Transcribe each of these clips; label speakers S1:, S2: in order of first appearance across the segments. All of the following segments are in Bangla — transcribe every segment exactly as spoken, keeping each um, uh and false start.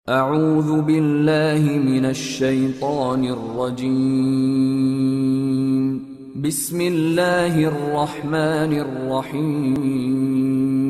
S1: أعوذ بالله من الشيطان الرجيم. بسم الله الرحمن الرحيم.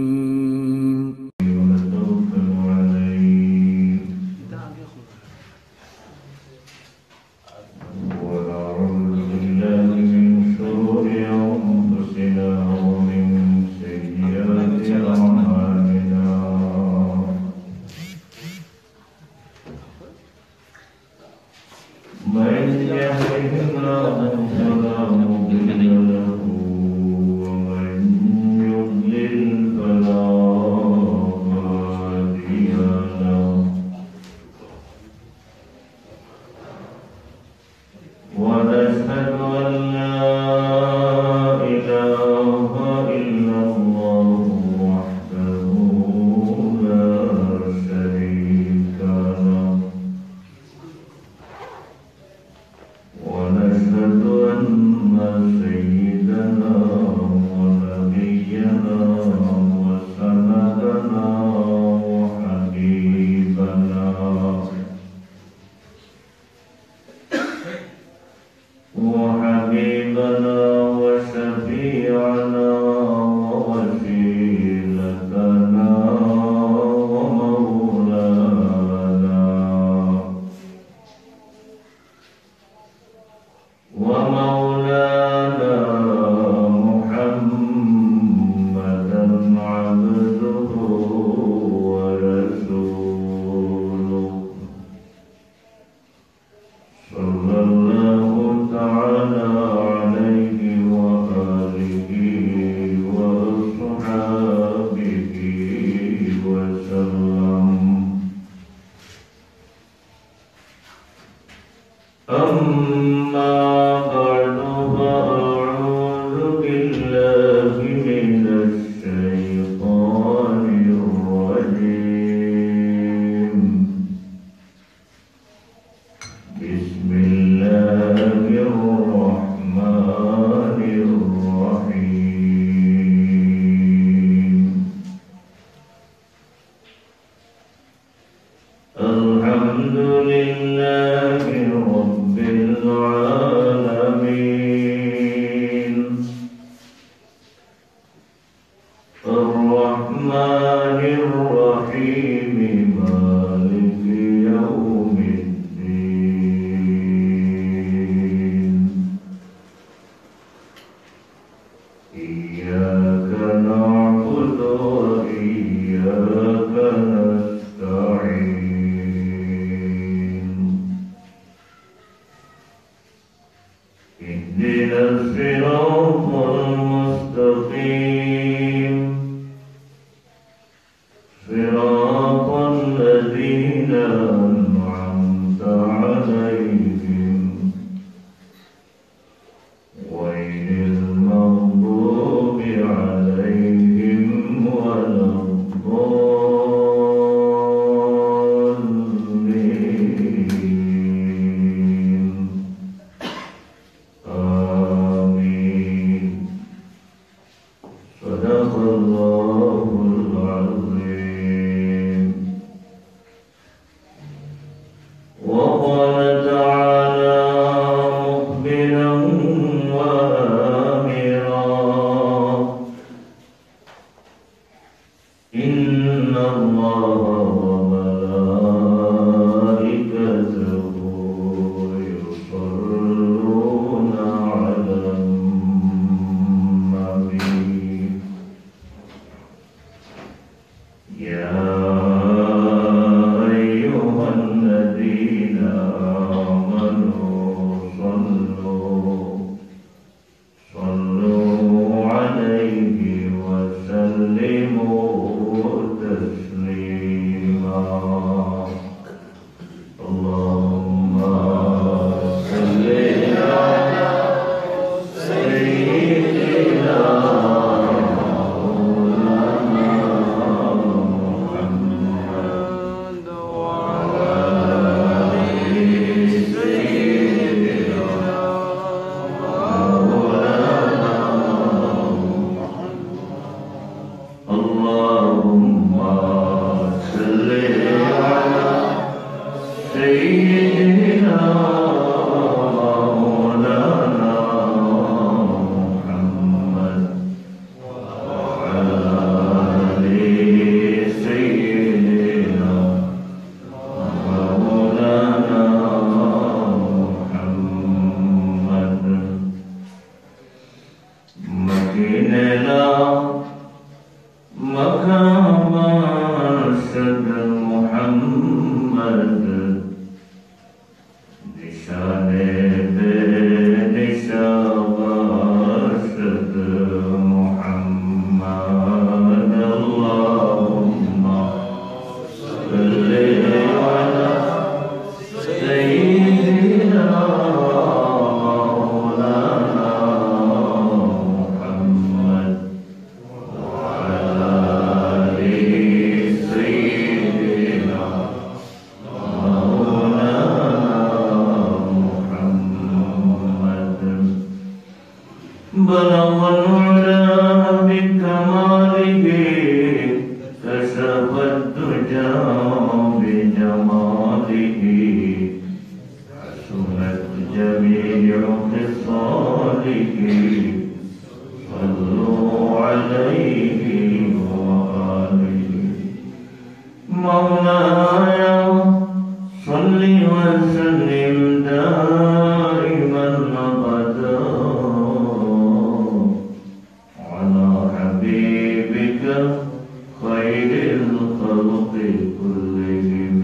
S2: سيدنا مولانا محمد وعلى آل سيدنا مولانا محمد مكيننا مقام أرشد محمد نشان نشان أرشد محمد اللهم صل على سيدنا مولانا محمد وعلى آل سيدنا مولانا محمد بلغ العلا بكماله كشف الدجى بجماله حسنت جميع خصاله صلوا عليه وآله مولاي صل وسلم دائما أبدا على حبيبك خير الخلق كلهم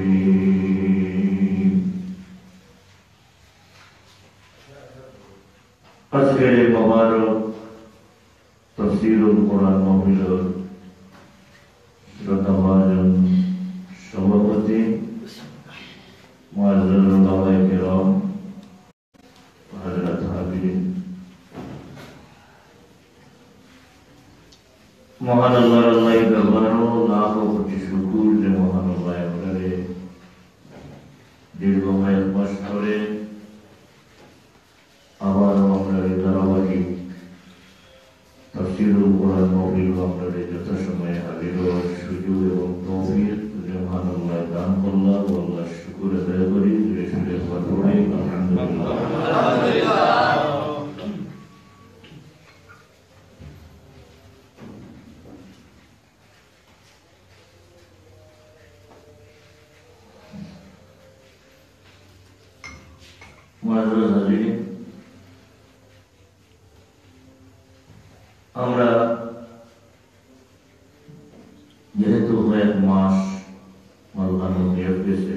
S2: আজকের এই মোবারক তাফসীরুল কোরআন মাহফিলের শ্রদ্ধাভাজন সভাপতি মুআজ্জাজ উলামায়ে কেরাম হযরত হাজিরিন মহান আল্লাহর আল্লাহর দরবারে লাখো কোটি শুকর যে মহান আল্লাহ আমাদের দীর্ঘমেয়াদ মাস ধরে আবার আমরা এই ধারাবাহিক তাফসীরুল কোরআন মাহফিল আপনাদের যথাসময়ে হাজির হওয়ার সুযোগ এবং তৌফিক যে মহান আল্লাহ দান করলেন আল্লাহ শুকর আদায় করি যে সুরে পড়ে আলহামদুলিল্লাহ মুআজ্জাজ হাজিরিন আমরা যেহেতু এক মাস মালখান হয়ে গেছে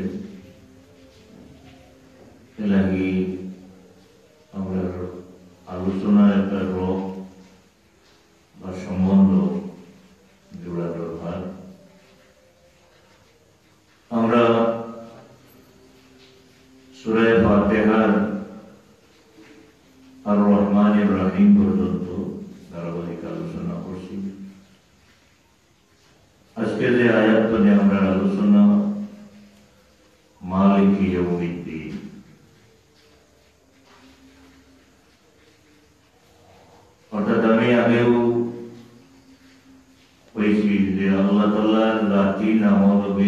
S2: এ লাগি আমরা আলোচনার একটা রোগ বা সম্বন্ধ জোড়া দরকার আমরা সূরা ফাতিহার আর রহমানির রহিম পর্যন্ত ধারাবাহিক আলোচনা করছি আজকে যে আয়াত নিয়ে আমরা আলোচনা মালিকি ইয়াউমিদ্দিন অর্থাৎ আমি আগেও কইছি যে আল্লাহ তাআলার জাতি নামে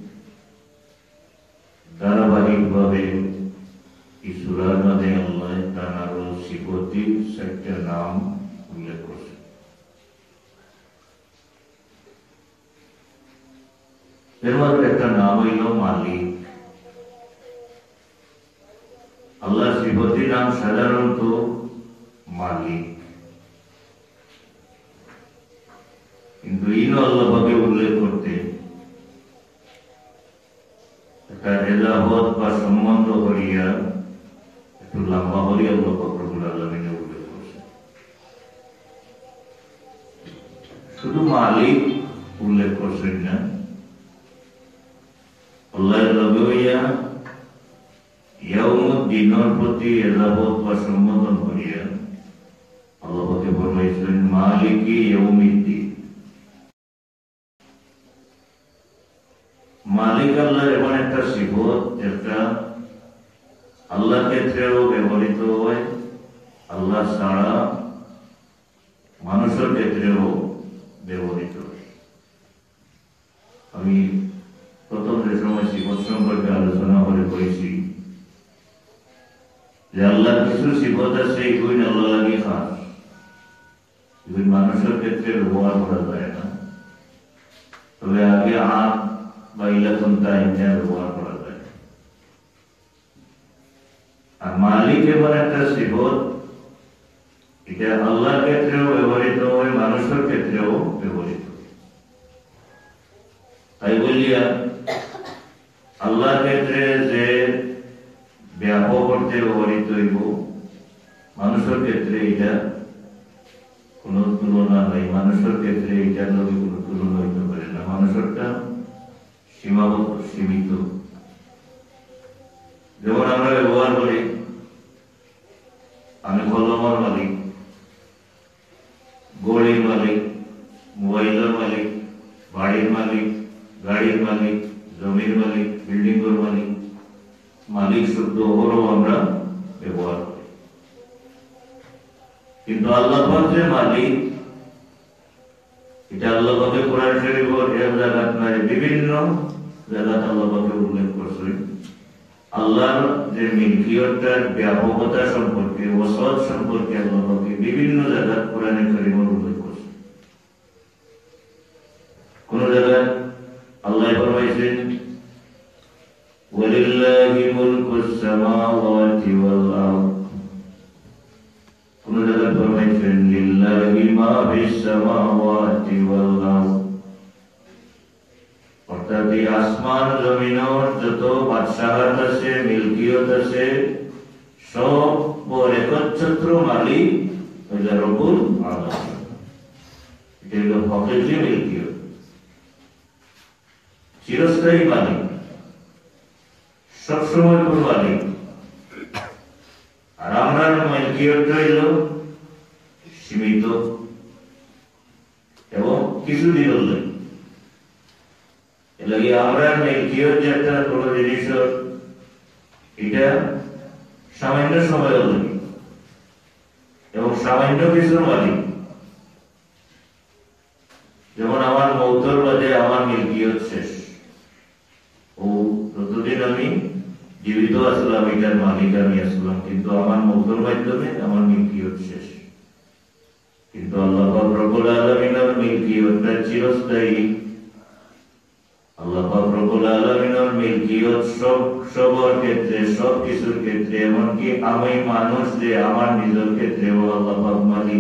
S2: ধারাবাহিক ভাবে এই সূরার মধ্যে আল্লাহ তাআলার সিফাতি সাতটা নাম উল্লেখ করছে এর মধ্যে একটা নাম হইল মালিক আল্লাহর সিফাতি নাম সাধারণত মালিক কিন্তু ইন আল্লাহ পাকে উল্লেখ করতে একটা এজাহত বা সম্বন্ধ করিয়া একটু লম্বা হলে আল্লাহ পাক রব্বুল আলামিন উল্লেখ করছে শুধু মালিক উল্লেখ করছেন না আল্লাহর লবিয়া ইয়াউমুদ্দিনের প্রতি এজাহত বা সম্বোধন করিয়া আল্লাহ পাকে বলেছেন মালিকি ইয়াউমিদ্দিন মালিক আল্লাহর এমন একটা সিফত যেটা আল্লাহর ক্ষেত্রেও ব্যবহৃত হয় আল্লাহ ছাড়া মানুষের ক্ষেত্রেও ব্যবহৃত হয় আমি প্রথম যে সময় সিফত সম্পর্কে আলোচনা করে বই কিছু সিফত আছে এগুলো আল্লাহ লাগে খাস, এগুলো মানুষের ক্ষেত্রে ব্যবহার করা যায় না, তবে আগে আম বা ইলাকন্তা এমনি ব্যবহার করা যায়। আর মালিক এমন একটা সিফত, এটা আল্লাহর ক্ষেত্রেও ব্যবহৃত হয়, মানুষের ক্ষেত্রেও ব্যবহৃত। তাই বলিয়া আল্লাহর ক্ষেত্রে যে ব্যাপক অর্থে ব্যবহৃত হইব, মানুষের ক্ষেত্রে এটা কোন তুলনা নাই, মানুষের ক্ষেত্রে এটা নদী কোন তুলনা হইতে পারে না। মানুষেরটা সীমাবদ্ধ, সীমিত। যেমন আমরা ব্যবহার করি, আমি কলমের মালিক, গড়ির মালিক, মোবাইলের মালিক, বাড়ির মালিক, গাড়ির মালিক, জমির মালিক, বিল্ডিং এর মালিক, মালিক শব্দ ওরও আমরা ব্যবহার করি। কিন্তু আল্লাহ পাক যে মালিক, এটা আল্লাহ পাকে কোরআন শরীফের এক জায়গায় নয়, বিভিন্ন জায়গায় আল্লাহ পাকে উল্লেখ করছেন। আল্লাহর যে মিলকিয়তটার ব্যাপকতা সম্পর্কে, ওয়াসাত সম্পর্কে আল্লাহ পাকে বিভিন্ন জায়গায় কোরআনে কারীমের উল্লেখ করছেন। কোন জায়গায় আল্লাহ ফরমাইছেন, ওয়ালিল্লাহি মুলকুস সামাওয়াতি ওয়াল আরদ। কোন জায়গায় ফরমাইছেন, লিল্লাহি মা ফিস সামাওয়াতি ওয়াল আরদ। অর্থাৎ এই আসমান জমিনের যত বাদশাহত আছে, মিলকিয়ত আছে, সব ওর একচ্ছত্র মালিক হইল রব্বুল আলামিন। এটা হইল হকিকি মিলকিয়ত, চিরস্থায়ী মালিক, সবসময় কোন মালিক। আর আমরা মিলকিয়তটা হইল সীমিত এবং কিছুদিন হল। এলাকি আমরা মিলকিয়ত যেটা কোন জিনিসের, এটা সামান্য সময় হল এবং সামান্য কিছুর মালিক। যেমন আমার মৌতর বাদে আমার মিলকিয়ত শেষ, ও যতদিন আমি জীবিত আসলাম এটার মালিক আমি আসলাম, কিন্তু আমার মৌতর মাধ্যমে আমার মিলকিয়ত শেষ। কিন্তু আল্লাহ পাক রব্বুল আলামিনের মিলকিয়তটা চিরস্থায়ী। আল্লাহ পাক রব্বুল আলামিনের মিলকিয়ত সব সবার ক্ষেত্রে, সব কিছুর ক্ষেত্রে, এমনকি আমি মানুষ যে আমার নিজের ক্ষেত্রেও আল্লাহ পাক মালিক।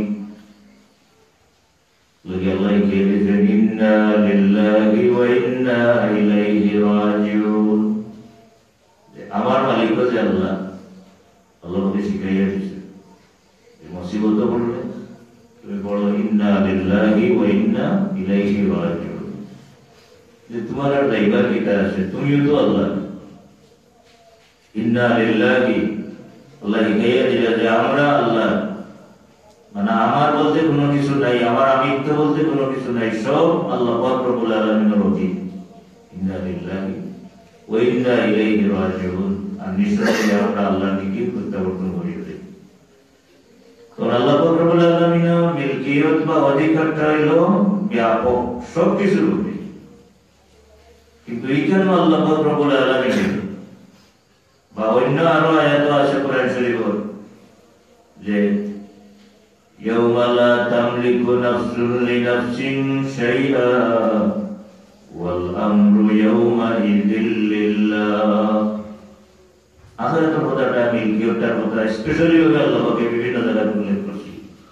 S2: লগে আল্লাহ কে দিয়েছেন, ইন্না লিল্লাহি ওয়া ইন্না ইলাইহি রাজিউন। আমার মালিক হচ্ছে আল্লাহ। আল্লাহ আমাকে শিখাইয়া দিয়েছে, মুসিবত পড়লে তুমি বলো ইন্না লিল্লাহি ওয়া ইন্না ইলাইহি রাজিউন। যে তোমার আর দায়িত্ব কিটা আছে, তুমিও তো আল্লাহ। ইন্না লিল্লাহি, আল্লাহ শিখাইয়া দিলে যে আমরা আল্লাহ, মানে আমার বলতে কোনো কিছু নাই, আমার আমিত্ব বলতে কোনো কিছু নাই, সব আল্লাহ পাক রব্বুল আলামিনের অধীন। ইন্না লিল্লাহি ওয়া ইন্না ইলাইহি রাজিউন। আর নিশ্চয়ই আমরা আল্লাহর দিকে প্রত্যাবর্তন করি। কারণ আল্লাহ পাক রব্বুল আলামিনের মিলকিয়ত বা অধিকারটা হলো ব্যাপক, সব কিছুর উপরে। কিন্তু এইখানে আল্লাহ পাক রব্বুল আলামিন বা অন্য আরো আয়াত আছে কোরআন শরীফে, যে ইয়াউমা লা তামলিকু নাফসুন লিনাফসিন শাইআ ওয়াল আমরু ইয়াউমা ইযিল লিল্লাহ। আখিরাতের কথাটা, মিলকিয়তটার কথা স্পেশালি ভাবে আল্লাহ পাক বিভিন্ন জায়গায় উল্লেখ করছে।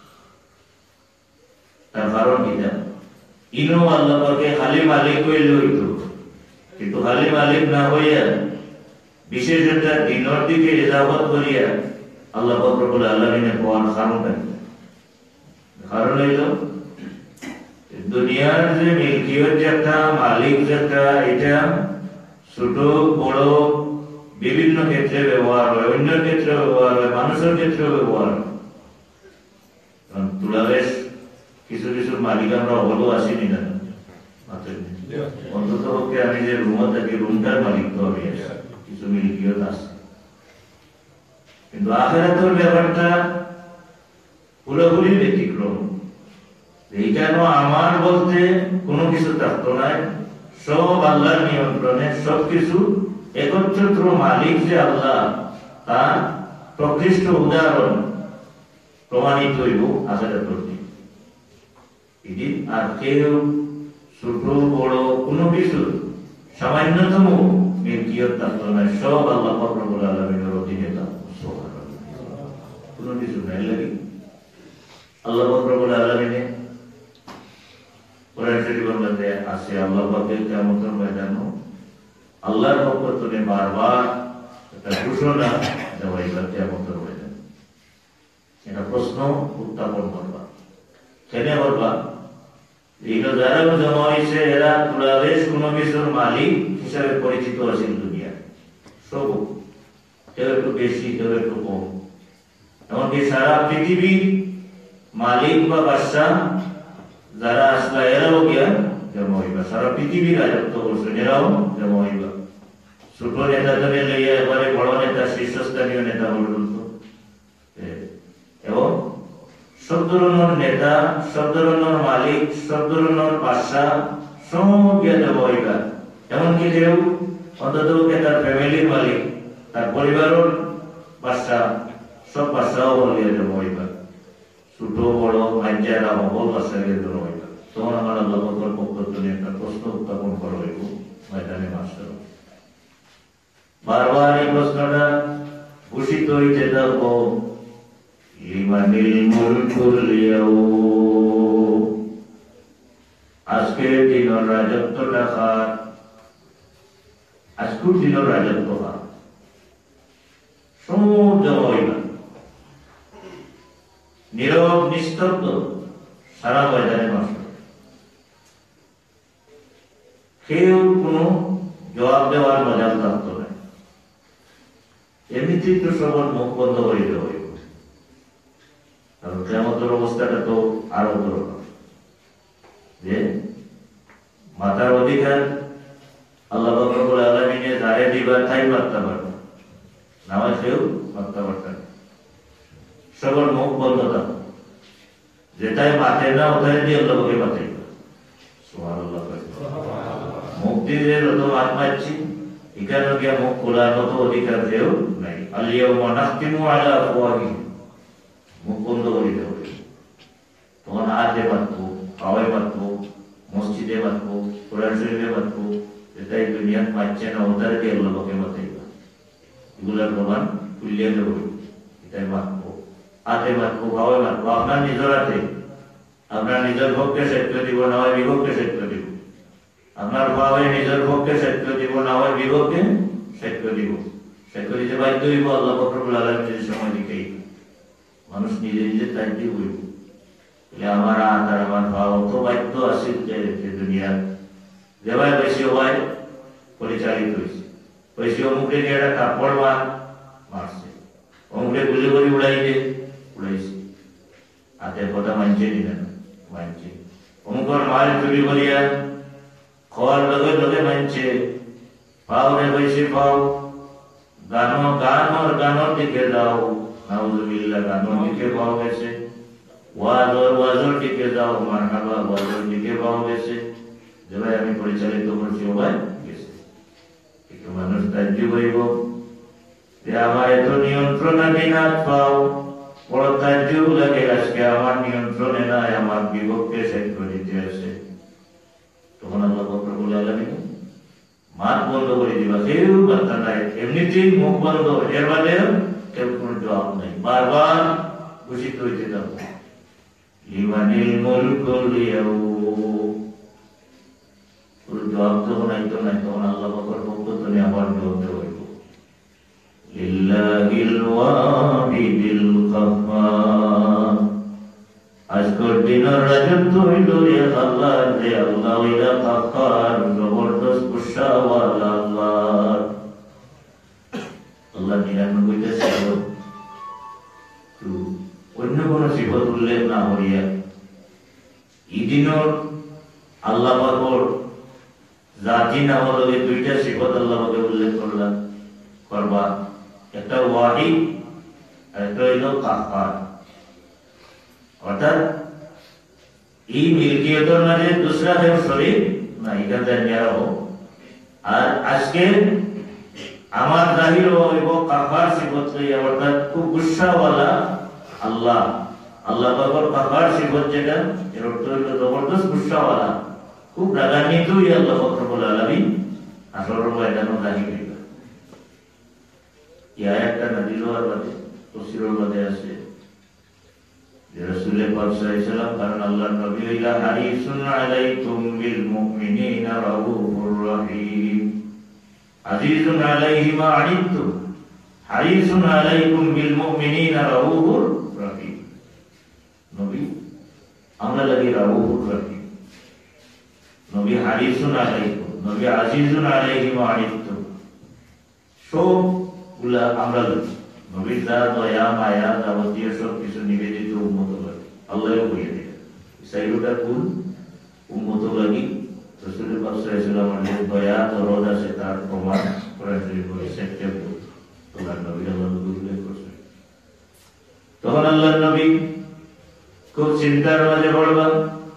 S2: তার কারণ এটা, ইনো আল্লাহ পাকে খালি মালিক হইলে হইতো, কিন্তু খালি মালিক না হইয়া বিশেষ একটা দিনের দিকে ইজাবত করিয়া আল্লাহ পাক রব্বুল আলামিনের কোরআন কানুন। কারণ হইল দুনিয়ার যে মিলকিয়ত যেটা, মালিক যেটা, এটা ছোট বড় বিভিন্ন ক্ষেত্রে ব্যবহার হয়, অন্য ক্ষেত্রে ব্যবহার হয়, মানুষের ক্ষেত্রে ব্যবহার হয়। তুলাবেশ কিছু কিছু মালিক আমরা অবলো আসিনি না, অন্তত পক্ষে আমি যে রুমে থাকি রুমটার মালিক তো আমি কিছু মিলকিয়ত আছে। কিন্তু আখিরাতের ব্যাপারটা পুরোপুরি ব্যতিক্রম। এইখানে আমার বলতে কোনো কিছু থাকতো না, সব আল্লাহর নিয়ন্ত্রণে, সবকিছু একচ্ছত্র মালিক যে আল্লাহ, তার প্রকৃষ্ট উদাহরণ প্রমাণিত হইব আখিরাতের দিন। এদিন আর কেউ ছোট বড় কোনো কিছু সামান্যতম মিল্কিয়ত থাকতো না, সব আল্লাহ পাক রব্বুল আলামিনের অধীনে থাকতো। কোনো কিছু নাই লাগে আল্লাহ পাক রব্বুল আলামিনে কোরআন শরীফের মধ্যে আছে, আল্লাহ পাকের কিয়ামতের ময়দানে আল্লাহর পক্ষ থেকে বারবার একটা ঘোষণা দেওয়া হইবে কিয়ামতের ময়দানে। এটা প্রশ্ন উত্থাপন করবা, কেন করবা? এগুলো যারা জমা হয়েছে এরা তুলাবেশ কোনো কিছুর মালিক হিসাবে পরিচিত আছে দুনিয়ায়। সব কেউ একটু বেশি, কেউ একটু কম, এমনকি সারা পৃথিবীর মালিক বা বাদশা যারা আসলা এরাও গিয়া জমা হইবা, সারা পৃথিবীর রাজত্ব করছেন এরাও জমা হইবা। ছোট নেতা ধরে লইয়া এবারে বড় নেতা, শীর্ষস্থানীয় নেতা পর্যন্ত, এবং সব ধরনের নেতা, সব ধরনের মালিক, সব ধরনের বাদশা সব গিয়া জমা হইবা। এমনকি কেউ অন্তত তার ফ্যামিলির মালিক, তার পরিবারের বাদশা, সব বাদশাও গিয়া জমা হইবা। ছোট বড় মাইজারা মহল বাদশা গিয়া জমা হইবা। তখন আমার আল্লাহ পাকের পক্ষ থেকে একটা প্রশ্ন উত্থাপন করা হইব ময়দানে মাস্টার। বারবার এই প্রশ্নটা ঘোষিত হইতে থাকবো, লিমানিল মুলকুল ইয়াউম, আজকের দিনের রাজত্বটা কার? আজকের দিনের রাজত্ব কার? সব জমা হইবা, নীরব নিস্তব্ধ সারা ময়দানে মাস্টার। কেউ কোনো জবাব দেওয়ার মজাল থাকতো না। এমনিতেই তো সবার মুখ বন্ধ করে দেওয়া হইব, কারণ কিয়ামতের অবস্থাটা তো আরো দরকার। যে মাতার অধিকার আল্লাহ পাক রব্বুল আলামিনে যারে দিবার তাই মারতে পারবে, নামাজ কেউ মারতে পারবে না। সবার মুখ বন্ধ থাকবে, যেটাই মাথে না ওটাই দিয়ে আল্লাহ পাকে মাথাই। সুবহানাল্লাহ। মুখ দিয়ে যত মাত মারছি, এখানে গিয়া মুখ খোলার মতো অধিকার কেউ নাই। আল-ইয়াউমা নাখতিমু আলা আফওয়াহিহিম, মুখ বন্ধ করে দেওয়া হবে। তখন হাতে বাঁধবো, পাওয়ায় বাঁধবো, মসজিদে বাঁধবো, কোরআন শরীফে বাঁধবো, যেটাই দুনিয়ার পাচ্ছে না ওটারে দিয়ে আল্লাহ পাকে মাথাইবা। এগুলার প্রমাণ তুলিয়ে দেবো, এটাই বাঁধবো, হাতে বাঁধবো, পাওয়ায় বাঁধবো। আপনার নিজের হাতে, আপনার নিজের ভোগকে সেট করে দিব, না হয় বিভোগকে সেট করে দিব। আপনার ভাবে নিজের ভোগকে সেট করে দিব, না হয় বিভোগকে সেট করে দিব। সেট করে দিতে বাধ্য হইব আল্লাহ পাক রব্বুল আলামিনের সময় দিকেই। মানুষ নিজে নিজে তাই দিয়ে হইব। আমার হাত আর আমার ভাব অত বাধ্য আছে যে দুনিয়ার যেভাবে বেশি হয় পরিচালিত হয়েছে। বেশি অমুকে গিয়ে একটা কাপড় মার মারছে, অমুকে গুলি গুলি উড়াইছে উড়াইছে, হাতের কথা মানছে নিলেন মানছে। অমুকর মাল চুরি করিয়া খাওয়ার লগে লগে মানছে, পাও রে বেশি পাও, গানো গানোর গানোর দিকে যাও, নাউযুবিল্লাহ গানোর দিকে পাও গেছে, ওয়াজর ওয়াজর দিকে যাও, মারহাবা ওয়াজর দিকে পাও গেছে। যেভাবে আমি পরিচালিত করছি ওভাবে গেছে। কিন্তু মানুষ তাজ্জু হইব যে আমার এত নিয়ন্ত্রণাধীন পাও, বড় তাজ্জু লাগে আজকে আমার নিয়ন্ত্রণে নাই, আমার বিভক্তি সেট করে দিতে আছে। তখন আল্লাহ পাক রব্বুল আলামিন মাত বন্ধ করে দিবা, কেউ কথা নাই, এমনিতেই মুখ বন্ধ, এর বাদে কেউ কোনো জবাব নাই। বারবার ঘোষিত হইতে থাকবো, লিমানিল মুলকুল ইয়াউম। ওর জবাব যখন আইতো নাই, তখন আল্লাহ পাকের পক্ষ থেকে আবার জবাব দেওয়া হইব, লিল্লাহিল ওয়াহিদিল কাহ্হার। আজকের দিনের রাজত্ব হইল এক আল্লাহ, যে আল্লাহ হইলা কাহ্হার, জবরদস্ত গুসাওয়ালা আল্লাহ। আল্লাহ নিরানব্বইটা সিফত অন্য কোন সিফত উল্লেখ না করিয়া এই দিনের আল্লাহ পাকের জাতি নামের লগে দুইটা সিফত আল্লাহ পাকে উল্লেখ করলাম করবা, একটা ওয়াহিদ আর একটা হইল কাহ্হার। অর্থাৎ এই মিল্কিয়তের মাঝে দুসরা কেউ শরীক না, এটা জানিয়ে রাখো। আর আজকে আমার জাহির হইব কাহার সিফত লইয়া, অর্থাৎ খুব গুসাওয়ালা আল্লাহ। আল্লাহ পাকের কাহার সিফত যেটা, এর অর্থ হইল জবরদস্ত গুসাওয়ালা, খুব রাগান্বিতই আল্লাহ পাক রব্বুল আলামিন আসরের ময়দানে জাহির হইব। এই আয়াতটা নাযিল হওয়ার বাদে তাফসীরের মধ্যে আছে যে রাসূল পাক সাল্লাল্লাহু আলাইহি ওয়াসাল্লাম কারণ আল্লাহর নবী হইলা হারিসুন আলাইকুম বিল মুমিনিনা রাউফুর রহিম। আজিজুন আলাইহি মা আনিতুম হারিসুন আলাইকুম বিল মুমিনিনা রাউফুর রহিম। নবী আমরা লাগি রাউফুর রহিম, নবী হারিসুন আলাইকুম, নবী আজিজুন আলাইহি মা আনিতুম, সবগুলা আমরা লাগি নবীর যা দয়া মায়া যাবতীয় সব কিছু নিবেদিত উম্মত লাগে আল্লাহও বলে দেয়। সাইডটা কোন উম্মত লাগি রাসূল পাক সাল্লাল্লাহু আলাইহি ওয়াসাল্লামের দয়া দরদ আছে তার প্রমাণ কোরআন শরীফ বলে সেপ্টেম্বর আল্লাহর নবী আল্লাহ উল্লেখ করছে। তখন আল্লাহর নবী খুব চিন্তার মাঝে পড়লেন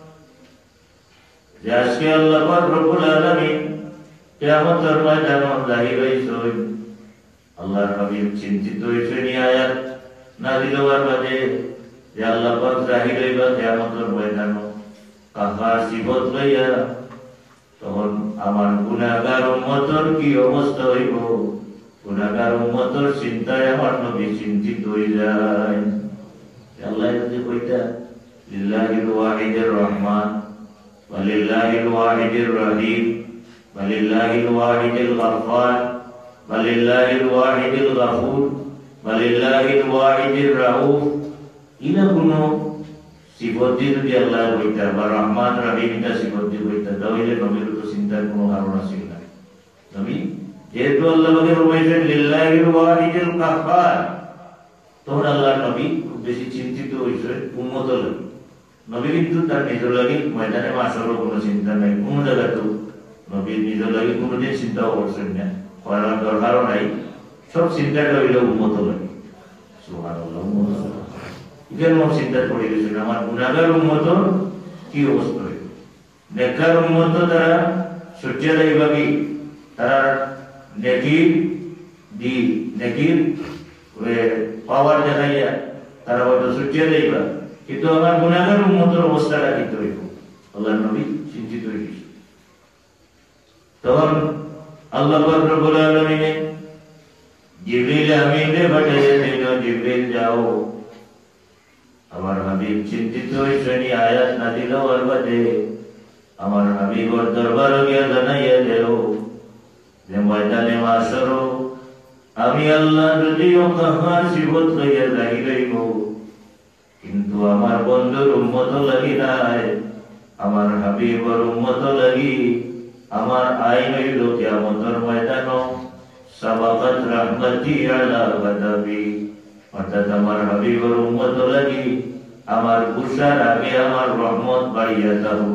S2: যে আজকে আল্লাহ পাক রব্বুল আলামিন কিয়ামতের ময়দানে জাহির হইছেন। আল্লাহর হাবিব চিন্তিত হয়েছেন এই আয়াত নাযিল হওয়ার বাদে যে আল্লাহ পাক জাহির হইবা কিয়ামতের ময়দানে কাহার সিফত লইয়া। তখন আমার গুনাহগার উম্মতের কি অবস্থা হইব, গুনাহগার উম্মতের চিন্তায় আমার নবী চিন্তিত হয়ে যায়। আল্লাহ যদি কইতা লিল্লাহিল ওয়াহিদির রহমান ওয়া লিল্লাহিল ওয়াহিদির রহিম ওয়া লিল্লাহিল ওয়াহিদিল গফফার ওয়া লিল্লাহিল ওয়াহিদিল গফুর ওয়া লিল্লাহিল ওয়াহিদির রাউফ, ইনা কোন সিফত যদি আল্লাহ কইতা বা রহমান রহিম এটা সিফত দিয়ে কইতা তাহলে নবীর তো চিন্তার কোনো কারণ ছিল না। নবী যেহেতু আল্লাহ পাকের বলেছেন লিল্লাহিল ওয়াহিদিল গফফার, তখন আল্লাহ নবী খুব বেশি চিন্তিত হয়েছে উম্মত লাগে। নবী কিন্তু তার নিজের লাগে ময়দানে মাসারও কোনো চিন্তা নাই, কোনো জায়গাতেও নবী নিজের লাগে কোনোদিন চিন্তাও করছেন না, করার দরকারও নাই। সব চিন্তাটা হইল উম্মত লাগে। সুবহানাল্লাহ, কেন চিন্তা করে গেছেন আমার গুনাহগার উম্মত কি অবস্থা হইল। নেককার উম্মত তারা সূর্য দেবাবি তারা নেকি দি নেকির পাওয়ার দেখাইয়া তারা হয়তো সূর্য দেবা, কিন্তু আমার গুনাহগার উম্মতের অবস্থাটা কিন্তু হইব। আল্লাহর নবী চিন্তিত হয়ে গেছে। তখন আল্লাহ পাক রব্বুল আলামিন জিবরিল আমিনকে পাঠিয়ে দিল, জিবরিল যাও আমার হাবিব চিন্তিত হয়েছেন আয়াত নাযিল হওয়ার বাদে আমার হাবিবর দরবারে গিয়ে জানাইয়া দেও যে ময়দানে মাশর আমি আল্লাহ যদিও কাহার সিফত লইয়া জাহির হইব, কিন্তু আমার বন্ধুর উম্মত লাগি নাই, আমার হাবিবর উম্মত লাগি আমার আইন হইল কিয়ামতের ময়দানে সাবাকাত রাহমাতি আলা গাদাবি, অর্থাৎ আমার হাবিবর উম্মত লাগি আমার গুসার আগে আমার রহমত বাড়িয়া যাব,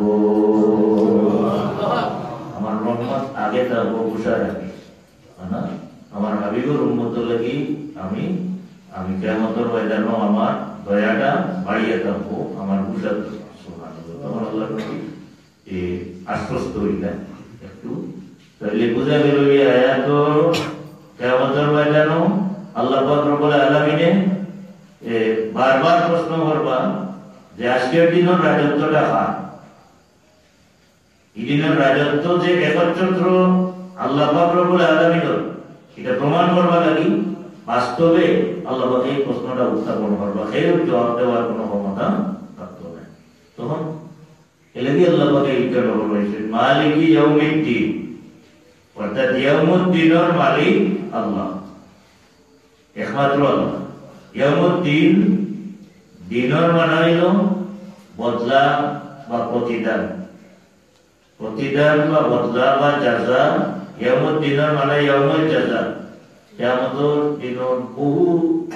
S2: আমার রহমত আগে যাব গুসার আগে। না, আমার হাবিবর উম্মত লাগি আমি আমি কিয়ামতের ময়দানে আমার দয়াটা বাড়িয়া যাব, আমার গুসার। সুবহানাল্লাহ, তখন আল্লাহ নবী এই আশ্বস্ত হইলেন একটু। তাহলে বুঝা গেল এই আয়াত কিয়ামতের ময়দানে আল্লাহ পাক রব্বুল আলামিনে বারবার প্রশ্ন করবা যে আজকের দিনের রাজত্বটা কার, এই দিনের রাজত্ব যে একচ্ছত্র আল্লাহ পাক রব্বুল আলামিনের, এটা প্রমাণ করবা লাগি বাস্তবে আল্লাহ পাক এই প্রশ্নটা উত্থাপন করবা, এর জবাব দেওয়ার কোনো ক্ষমতা থাকতো না। তখন এলাকি আল্লাহ পাক এই কথা বলেছে মালিকি ইয়াউমিদ্দিন, অর্থাৎ ইয়াউমুদ্দিনের মালিক আল্লাহ, একমাত্র আল্লাহ। ইয়াউমুদ্দিন দিনের মানে হইল বদলা বা প্রতিদান, প্রতিদান বা বদলা বা জাযা। ইয়াউমুদ্দিনের মানে ইয়াউমুল জাযা, কিয়ামতের দিনের বহু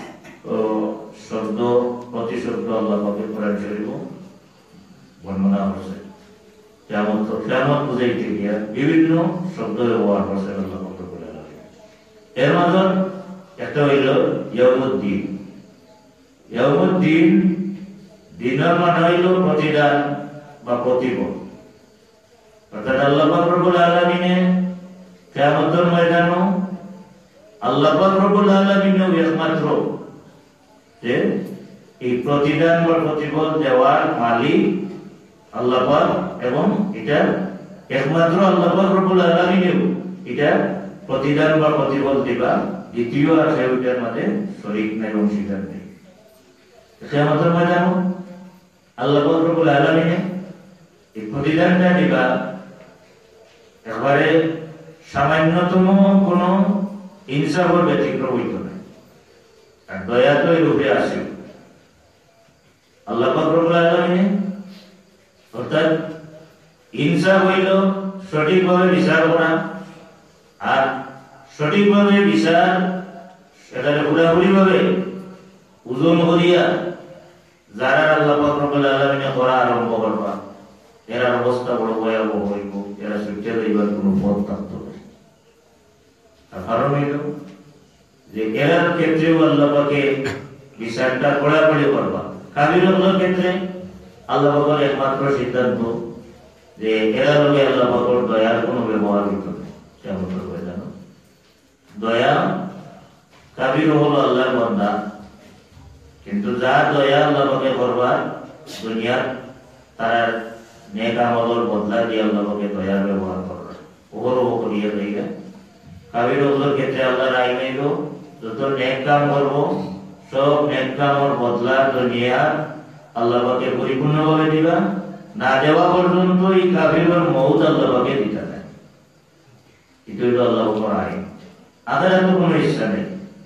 S2: শব্দ প্রতিশব্দ আল্লাহ পাকের কোরআন শরীফে বর্ণনা করছে। কিয়ামত কিয়ামত বুঝাইতে গিয়া বিভিন্ন শব্দ ব্যবহার করছে আল্লাহ পাক রব্বুল আলামিন। এর মাঝে একটা হইল ইয়াউমুদ্দিন। ইয়াউমুদ্দিন দিনের মানে হইল প্রতিদান বা প্রতিফল, অর্থাৎ আল্লাহ পাক রব্বুল আলামিনে কিয়ামতের ময়দানে আল্লাহ পাক রব্বুল আলামিন একমাত্র যে এই প্রতিদান বা প্রতিফল দেওয়ার মালিক আল্লাহ পাক, এবং এটা একমাত্র আল্লাহ পাক রব্বুল আলামিন এটা প্রতিদান বা প্রতিফল দিবা, দ্বিতীয় আর সেটার মধ্যে শরীক নাই, অংশীদার নেই। কিয়ামতের ময়দানে আল্লাহ পাক রব্বুল আলামিন এই প্রতিদানটা দিবা একেবারে সামান্যতম কোন ইনসাফের ব্যতিক্রম হইত না, আর দয়া তো এর উপরে আসে। আল্লাহ পাক রব্বুল আলামিন অর্থাৎ ইনসাফ হইল সঠিকভাবে বিচার করা, আর সঠিকভাবে বিচার সেটাকে পুরাপুরি ভাবে ওজন করিয়া যারা আল্লাহ পাক রব্বুল আলামিন করা আরম্ভ করবা এর অবস্থা বড় ভয়াবহ হইব, এরা সত্যি হইবার কোনো পথ থাকত না। আর কারণ হইল যে এরার ক্ষেত্রেও আল্লাহ পাকে বিচারটা কড়াকড়ি করবা। কাবিরুল্লাহর ক্ষেত্রে আল্লাহ পাকের একমাত্র সিদ্ধান্ত যে এরা লোকে আল্লাহ পাকের দয়ার কোনো ব্যবহার হইত না। কেমন করবে জানো? দয়া কাবির হলো আল্লাহর বান্দা, কিন্তু যার দয়া আল্লাহ পাকে করবার দুনিয়ার তারা নেক আমলের বদলা দিয়ে আল্লাহ পাকে দয়ার ব্যবহার করবে, ওহরও করিয়া যাইবে। কাবির হলোর ক্ষেত্রে আল্লাহর আইন হইল যত নেক কাম করবো সব নেক কামের বদলা দুনিয়া আল্লাহ পাকে পরিপূর্ণভাবে দিবা, না দেওয়া পর্যন্ত এই কাবিরের মউত আল্লাহ পাকে দিতে নাই। এটা হইল আল্লাহ পাকের আইন, আদার এত কোনো ইচ্ছা নেই।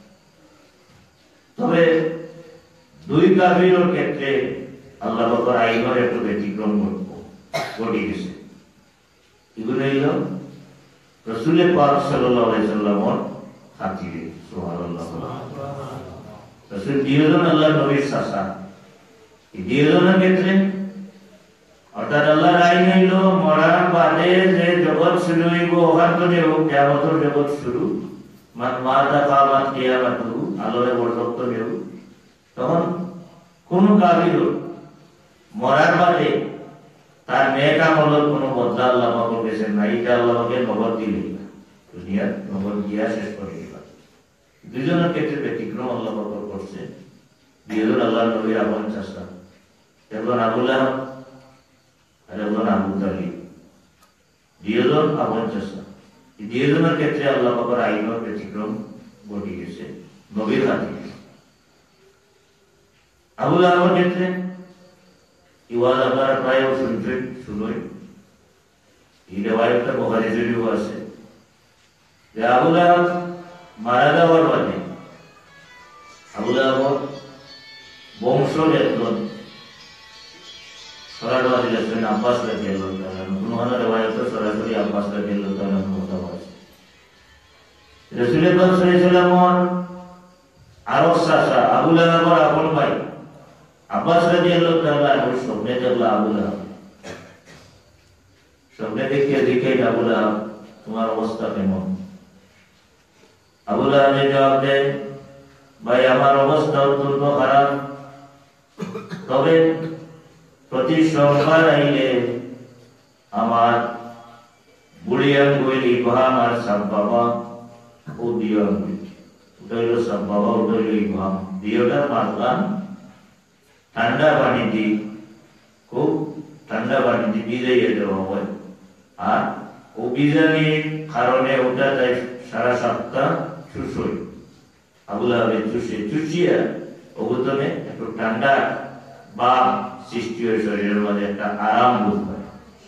S2: তবে দুই কাবিরের ক্ষেত্রে আল্লাহ পাকের আইনের একটু ব্যতিক্রম ঘটে গেছে। এগুলো হইল রাসূল পাক সাল্লাল্লাহু আলাইহি সাল্লামের খাতিরে। সুবহানাল্লাহ। রাসূল দুইজন আল্লাহর নবীর চাচা, এই দুইজনের ক্ষেত্রে অর্থাৎ আল্লাহর আইন হইল মরার বাদে যে জগৎ শুরু হইব ওখান থেকে কিয়ামতের জগৎ শুরু, মান মাতা কামাত কিয়ামাতু আলোরে বর্তক নেও। তখন কোন কাবির মরার বাদে তার নেক আমলের কোনো বদলা আল্লাহ পাকের কাছে নাই, এটা আল্লাহ পাকে নগদ দিলেই না, দুনিয়ার নগদ দিয়া শেষ করে দিবা। দুজনের ক্ষেত্রে ব্যতিক্রম আল্লাহ পাক করছে। দুজন আল্লাহর নবীর আপন চাচা, একজন আবু লাহাব আর একজন আবু তালিব, দুজন আপন চাচা। এই দুজনের ক্ষেত্রে আল্লাহ পাকের আইনের ব্যতিক্রম ঘটে গেছে নবীর খাতিরে। আবু লাহাবের ক্ষেত্রে ইওয়াজ আপনারা প্রায় শুনছেন, শুনোই এই রেওয়ায়তটা বুখারী শরীফে আছে যে আবু লাহাব মারা যাওয়ার পরে আবু লাহাবের বংশের একজন সরাসরি ছিলেন আব্বাস রাদিয়াল্লাহু তাআলা। কোন কোন রেওয়ায়তে সরাসরি আব্বাস রাদিয়াল্লাহু তাআলার কথা আছে। রাসূল পাক সাল্লাল্লাহু আলাইহি ওয়াসাল্লাম আরো চাচা আবু লাহাবের আপন ভাই আব্বাস রাদিয়াল্লাহু তাআলা এর স্বপ্নে দেখল আবু লাহাব। স্বপ্নে দেখে দেখে আবু লাহাব তোমার অবস্থা কেমন? আবু লাহাব জবাব দেয়, ভাই আমার অবস্থা অত্যন্ত খারাপ, তবে প্রতি সোমবার আইলে আমার বুড়ি আঙ্গুল ইবহাম আর সাববাবা ও দিও আঙ্গুল, ওটা হইল সাববাবা, ওটা হইল ইবহাম, দিওটা মারলাম ঠান্ডা পানি দি, খুব ঠান্ডা পানি দি ভিজাইয়ে দেওয়া হয়, আর ও ভিজানির কারণে ওটা তাই সারা সপ্তাহ চুষই। আবু লাহাব চুষে চুষিয়া অবতনে একটু ঠান্ডা বা সৃষ্টি হয়, শরীরের মধ্যে একটা আরাম বোধ হয়।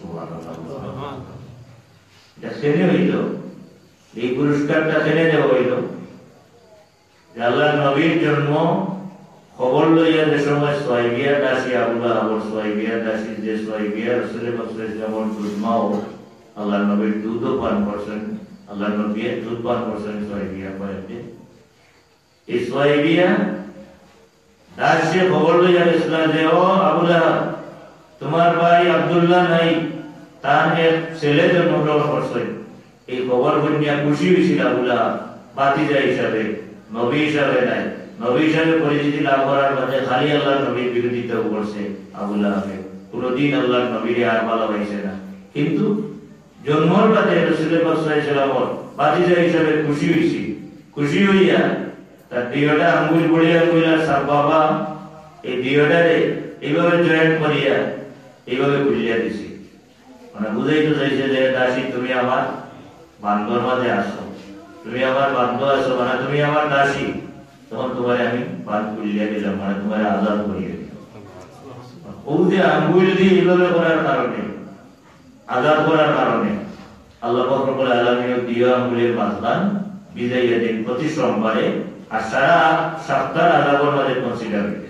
S2: সেনে হইল এই পুরস্কারটা সেনে দেওয়া হইল আল্লাহ নবীর জন্ম খবর লইয়া যে সময় সোয়াইবিয়া দাসী আবু লাহাবের সোয়াইবিয়া দাসী যে সোয়াইবিয়া রাসূল পাক সাল্লাল্লাহু আলাইহি ওয়াসাল্লামের দুধমাও আল্লাহ নবীর দুধও পান করছেন, আল্লাহ নবী দুধ পান করছেন সোয়াইবিয়া পাইতে। এই সোয়াইবিয়া দাসী খবর লইয়া গেছিল যে ও আবু লাহাব, তোমার ভাই আব্দুল্লাহ নাই, তার এক ছেলে জন্মগ্রহণ করছে। এই খবর শুনিয়া খুশি হয়েছিল আবু লাহাব, ভাতিজা হিসাবে, নবী হিসাবে নাই, নবী হিসাবে পরিচিতি লাভ করার মধ্যে খালি আল্লাহ নবীর বিরোধিতা করছে আবু লাহাব, কোনদিন আল্লাহ নবীর আর ভালোবাসে না। কিন্তু জন্মর বাদে রাসূল পাক সাল্লাল্লাহু আলাইহি ওয়াসাল্লাম ভাতিজা হিসাবে খুশি হয়েছি, খুশি হইয়া তার দুইটা আঙ্গুল বড়িয়া কইলা সার বাবা এই দুইটারে এইভাবে জয়েন্ট করিয়া এইভাবে খুলিয়া দিছি মানে বুঝাইতে চাইছে যে দাসী তুমি আমার বান্ধর মাঝে আসো তুমি আমার বান্ধ আসো মানে তুমি আমার দাসী তখন তোমার আমি বাদ খুলিয়া দিলাম মানে তোমার আজাদ করিয়া দিলাম ও যে আঙ্গুল দিয়ে এইভাবে করার কারণে আজাদ করার কারণে আল্লাহ পাক রব্বুল আলামিন দিয়া আঙ্গুলের মাঝখান বিজয়ীদের দিন প্রতি সোমবারে আর সারা সপ্তাহ আজাবের মাঝে কনসিডার করে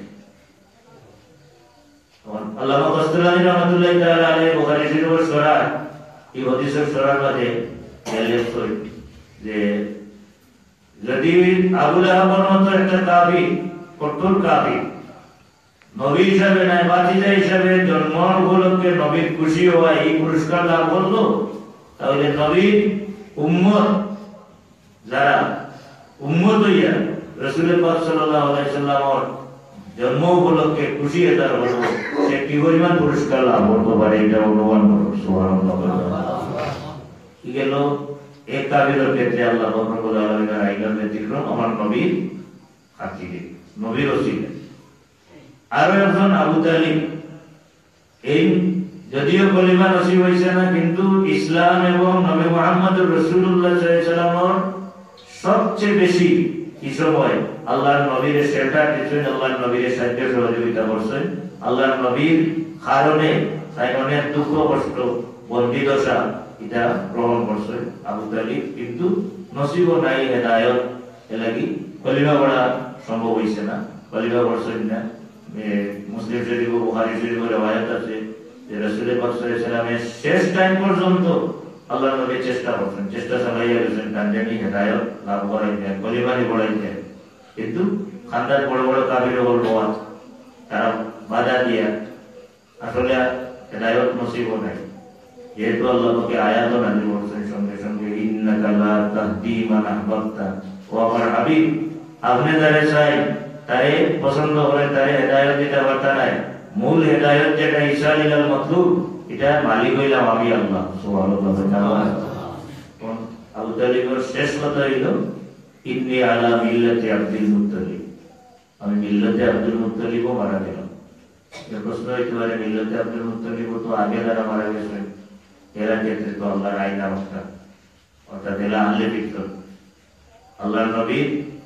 S2: আল্লামা কস্তুলানি রহমাতুল্লাহি তাআলা আলাইহি বুখারী শরীফের সূরা এই হাদিসের সূরার মধ্যে উল্লেখ যে যদি আবু লাহাবের মতো একটা কাফির কঠোর কাফির নবী হিসাবে নয় বাতিজা হিসাবে জন্ম উপলক্ষে নবীর খুশি হওয়া এই পুরস্কার লাভ করলো তাহলে নবীর উম্মত যারা উম্মত হইয়া রাসূল পাক সাল্লাল্লাহু আলাইহি সাল্লামের জন্ম উপলক্ষে খুশি এটার হলো সে কি পরিমাণ পুরস্কার লাভ করতে পারে এটা অনুমান করো সুবহানাল্লাহ কি গেল এক কাবিরের ক্ষেত্রে আল্লাহ রব্বুল আলামিনের আইনের ব্যতিক্রম আমার নবীর খাতিরে নবীর ওসিলা আরো একজন আবু তালিব এই যদিও কলিমা নসিব হইছে না কিন্তু ইসলাম এবং নবী মুহাম্মদ রাসূলুল্লাহ সাল্লাল্লাহু আলাইহি ওয়াসাল্লামের সবচেয়ে বেশি কি সময় আল্লাহর নবীর শেল্টার দিয়েছেন আল্লাহর নবীর সাহায্য সহযোগিতা করছেন আল্লাহর নবীর কারণে তাই অনেক দুঃখ কষ্ট বন্দী দশা এটা গ্রহণ করছে আবু তালিব কিন্তু নসিব নাই হেদায়েত এলাকি কলিমা পড়া সম্ভব হইছে না কলিমা পড়ছেন না মুসলিম শরীফ ও বুখারী শরীফের রওয়ায়াত আছে যে রাসূল পাক সাল্লাল্লাহু আলাইহি ওয়াসাল্লামের শেষ টাইম পর্যন্ত আল্লাহর নবী চেষ্টা করছেন চেষ্টা চালাইয়া গেছেন কান্দানি হেদায়েত লাভ করাই যায় কলিমানি পড়াই যায় কিন্তু খানদার বড় বড় কাফির হল বাদ তারা বাধা দিয়া আসলে হেদায়েত নসিব নাই যেহেতু আল্লাহ পাকে আয়াত নাযিল করেছেন সঙ্গে সঙ্গে ইন্নাকা লা তাহদি মান আহবাবতা ও আমার হাবিব আপনি যারা চাই তারে পছন্দ করে তারে হেদায়েত দিতে পারতা নাই মূল হেদায়েত যেটা ঈসা ইলাল মাতলুব এটা মালিক হইলাম আমি আল্লাহ সুবহানাল্লাহ কোন আবু তালিবের শেষ কথা হইল ইন্নী আলা মিল্লাতি আব্দুল মুত্তালিব আমি মিল্লাতে আব্দুল মুত্তালিবও মারা গেলাম এই প্রশ্ন হইতে পারে মিল্লাতে আব্দুল মুত্তালিব তো আগে যারা মারা গেছে এরা ক্ষেত্রে তো আল্লাহর আইন অবস্থা অর্থাৎ এরা আহলে বিত্র আল্লাহর নবী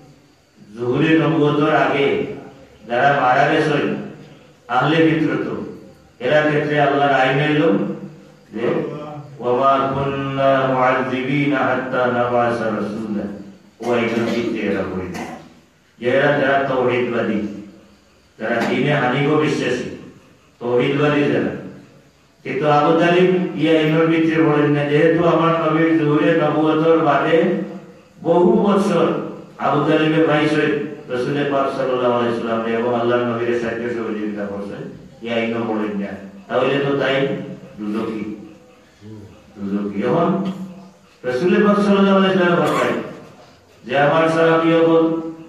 S2: জুহুরি নবুয়তের আগে যারা মারা গেছে আহলে বিত্র তো এরা ক্ষেত্রে আল্লাহর আইন হইল যে ওয়া কুননা মুআযিবিনা হাত্তা নাবাসা রাসূলা ওয়া ইনজিতে এরা কই যারা যারা তাওহীদবাদী যারা দ্বীনে হানিফ বিশ্বাসী তাওহীদবাদী যারা কিন্তু আবু তালিব ইয়া ইমার ভিতরে বলেন না যেহেতু আমার নবীর জুহুরে নবুয়তের বাদে বহু বছর আবু তালিবের ভাই সৈয়দ রাসূল পাক সাল্লাল্লাহু আলাইহি ওয়াসাল্লাম এবং আল্লাহর নবীর সাহায্য সহযোগিতা করছেন ইয়া ইনো বলেন না তাহলে তো তাই দুজকি দুজকি এখন রাসূল পাক সাল্লাল্লাহু আলাইহি ওয়াসাল্লাম বলেন যে আমার সাহাবীগণ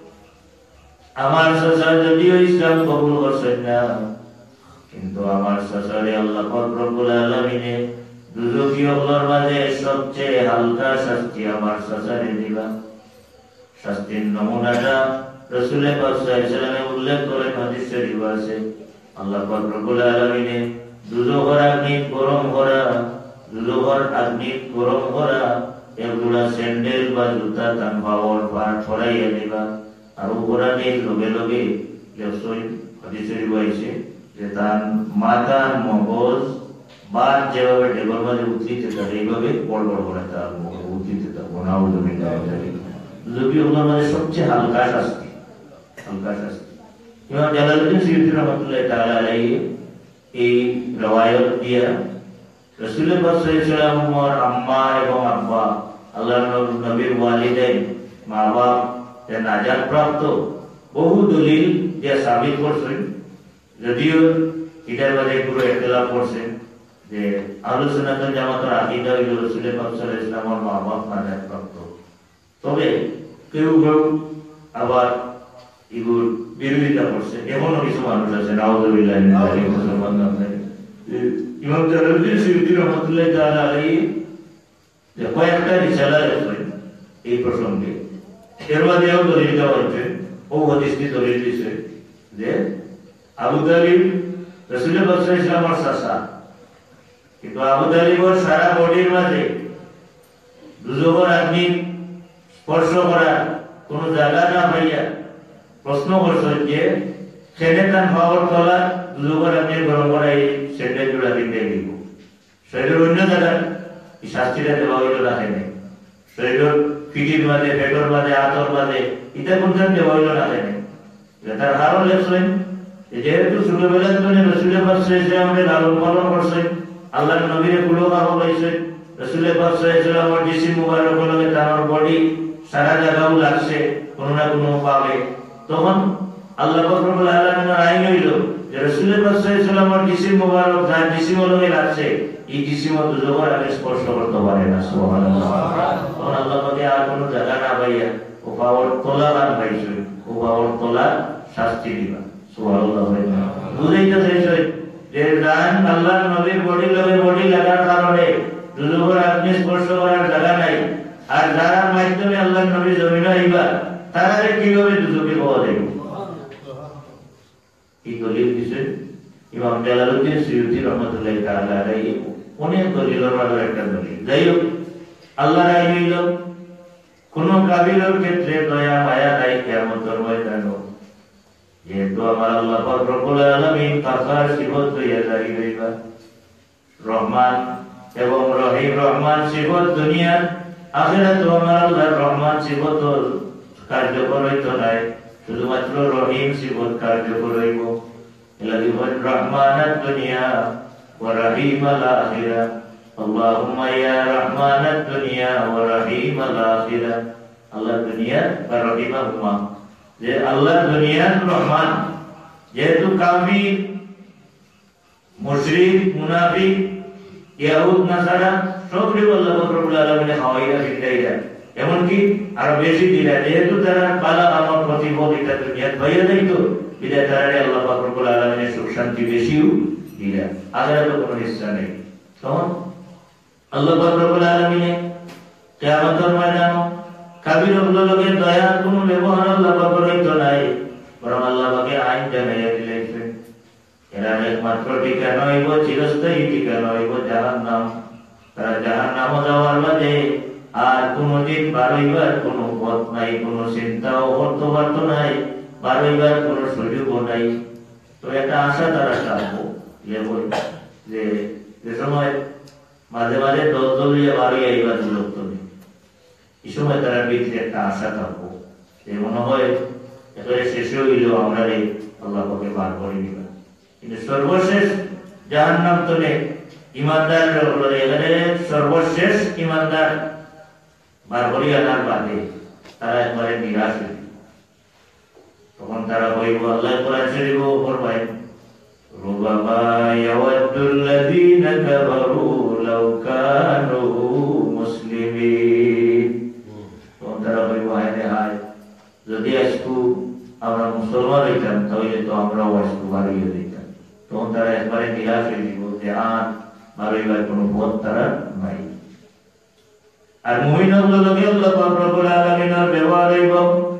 S2: আমার সাথে যদিও ইসলাম কবুল করছেন না কিন্তু আমার সাথে আল্লাহ পাক রব্বুল আলামিন দুজকিয়গুলোর মাঝে সবচেয়ে হালকা শাস্তি আমার সাথে দিবা শাস্তির নমুনাটা রাসূল পাক সাল্লাল্লাহু আলাইহি ওয়াসাল্লাম উল্লেখ করেন হাদিস শরীফে আছে আল্লাহ পাক রব্বুল আলামিন দুজকের অগ্নি গরম করা দুজকের অগ্নি গরম করা এগুলা স্যান্ডেল বা জুতা তান পাওয়ার পার ছড়াইয়া দিবা আর উপরানের লগে লগে যসই হাদিস শরীফে আছে যে তার মাথার মগজ বাদ যেভাবে ডেবর মাঝে উঠিতে থাকে এইভাবে বড় বড় করে তার উঠিতে থাকে নাউযুবিল্লাহ যদি ওনার মাঝে সবচেয়ে হালকা শাস্তি হালকা শাস্তি ইমাম জালালউদ্দিন সুয়ুতী রাহমাতুল্লাহি তাআলা আলাইহি এই রওয়ায়াত দিয়া রাসূল পাক সাল্লাল্লাহু আলাইহি ওয়াসাল্লামের আম্মা এবং আব্বা আল্লাহর নবীর ওয়ালিদাইন মা বাপ এর নাজাত প্রাপ্ত বহু দলিল দিয়ে সাবিত করছেন যদিও এটার মাঝে পুরো ইখতিলাফ করছেন যে আহলুস সুন্নাত ওয়াল জামাতের আকীদা হইল রাসূল পাক সাল্লাল্লাহু আলাইহি ওয়াসাল্লামের মা বাপ নাজাত প্রাপ্ত তবে কেউ কেউ আবার এগুলো বিরোধিতা করছে এমনও কিছু মানুষ আছে নাউযুবিল্লাহ মিন যালিক মুসলমান আছে ইমাম জালালউদ্দিন সুয়ুতী রাহমাতুল্লাহি তাআলা আলাইহি যে কয়েকটা রিসালা লিখেছেন এই প্রসঙ্গে এর মধ্যেও দলিল দেওয়া হচ্ছে, ও হাদিসটি দলিল দিচ্ছে যে আবু তালিব রাসূলের বংশে ইসলামের চাচা, কিন্তু আবু তালিবর সারা বডির মাঝে দুজোগর আগ্নি স্পর্শ করার কোন জায়গা না পাইয়া প্রশ্ন করছেন যে সেনে তান পাওয়ার তলা দুজোগর আগ্নি গরম করা এই সেন্ডেল জোড়া দিতে দিব শরীরের অন্য জায়গায় এই শাস্তিটা দেওয়া হইল না কেনে শরীরের পিঠির মাঝে পেটর মাঝে হাতর মাঝে এটা কোনখান দেওয়া হইল না কেনে তার কারণ লেখছেন যেহেতু ছোটবেলা থেকে রসুলের পাশে এসে আমাদের লালন পালন করছেন, আল্লাহ নবীরে কুলো কাপড় পাইছেন, রসুলের পাশে এসে আমার ডিসি মুবারক হলে তার বডি সারা জায়গাও লাগছে কোনো না কোনো পাবে, তখন আল্লাহ রব্বুল আলামিনের আইন হইল যে রসুলের পাশে এসে আমার ডিসি মুবারক যার ডিসি মলকে লাগছে এই ডিসি মতো জোগাড় আগে স্পর্শ করতে পারে না। সুবহানাল্লাহ। তখন আল্লাহ পাকে আর কোনো জায়গা না পাইয়া ও পাওয়ার তোলা গান পাইছে, ও পাওয়ার তোলা শাস্তি দিবা। সুবহানাল্লাহ। বুঝাইতে চাইছে যে জান আল্লাহর নবীর বডি লগে বডি লাগার কারণে দুজোগর আগ্নি স্পর্শ করার জায়গা নাই, আর যারা মাধ্যমে আল্লাহর নবী জমিনে আইবা তারা কিভাবে দুজোগে পাওয়া যাবে? এই দলিল দিছে ইমাম জালালউদ্দিন সুয়ুতী রহমাতুল্লাহ তাআলা আলাইহি, অনেক দলিলের মধ্যে একটা দলিল। যাই হোক, আল্লাহর আইন হইল কোন কাবিলের ক্ষেত্রে দয়া মায়া নাই কিয়ামতের ময়দানে, যেহেতু আমার আল্লাহ পাক রব্বুল আলামিন কাফার সিফত হইয়া জারি হইবা রহমান এবং রহিম। রহমান সিফত দুনিয়ার আখিরাতে আমার আল্লাহর রহমান সিফত কার্যকর হইত নাই, শুধুমাত্র রহিম সিফত কার্যকর হইব। এলাহি রহমানাত দুনিয়া ওয়া রহিমাল আখিরা, আল্লাহুম্মা ইয়া রহমানাত দুনিয়া ওয়া রহিমাল আখিরা। আল্লাহ দুনিয়া বা রহিমাহুমা, যে আল্লাহ দুনিয়ার রহমান, যেহেতু কাফির মুশরিক মুনাফিক ইহুদ নাসারা সবই আল্লাহ রব্বুল আলামিন খাওয়াইয়া দিতেইরা, এমনকি আরো বেশি দিলা, যেহেতু তারা বালা আমল প্রতিপদ এটা দুনিয়াত হইয়া যাইতো বিদায় তারা আল্লাহ পাক রব্বুল আলামিনের সুখ শান্তি বেশিও দিলা, আখিরাতে কোনো হিস্সা নেই। তখন আল্লাহ পাক রব্বুল আলামিন কিয়ামতের ময়দানে কাবির লোকের দয়ার কোনো ব্যবহার আল্লাহ পাক করিতো নাই, বরং আল্লাহ পাকে আইন জানাইয়া দিলেন এরা একমাত্র ঠিকানা হইব চিরস্থায়ী ঠিকানা হইব জাহান্নাম। তারা জাহান্নামে যাওয়ার বাদে আর কোনদিন বার হইবার কোনো পথ নাই, কোনো চিন্তাও করতে পারত নাই, বার হইবার কোনো সুযোগও নাই। তো একটা আশা তারা থাকবো যে যে সময় মাঝে মাঝে দল দলিয়ে বার হইয়া এইবার দূরত্ব নেই, এই সময় তারা ভিতরে একটা আশা থাকবো যে মনে হয় একেবারে শেষে হইলেও আমরা এই আল্লাহ পাকে বার করে দিবা। কিন্তু সর্বশেষ জাহান্নাম তলে ইমানদার এখানে সর্বশেষ ইমানদার বার করে আনার বাদে তারা একবারে নিরাশ হইল। তখন তারা হইব আল্লাহ কোরআন শরীফে ফরমায় রুবামা ইয়াওয়াদুল্লাযীনা কাফারু লাউ কানু মুসলিমিন। তখন তারা হইব হায় রে হায়, যদি আজকু আমরা মুসলমান হইতাম তাহলে তো আমরাও আজকু বাড়িয়ে দিতাম। তখন তারা একবারে নিরাশ হয়ে দিব যে আর বাড়িবার কোনো পথ তারা নাই। আর মুমিন লোকে আল্লাহ পাক রব্বুল আলামিনের ব্যবহার হইব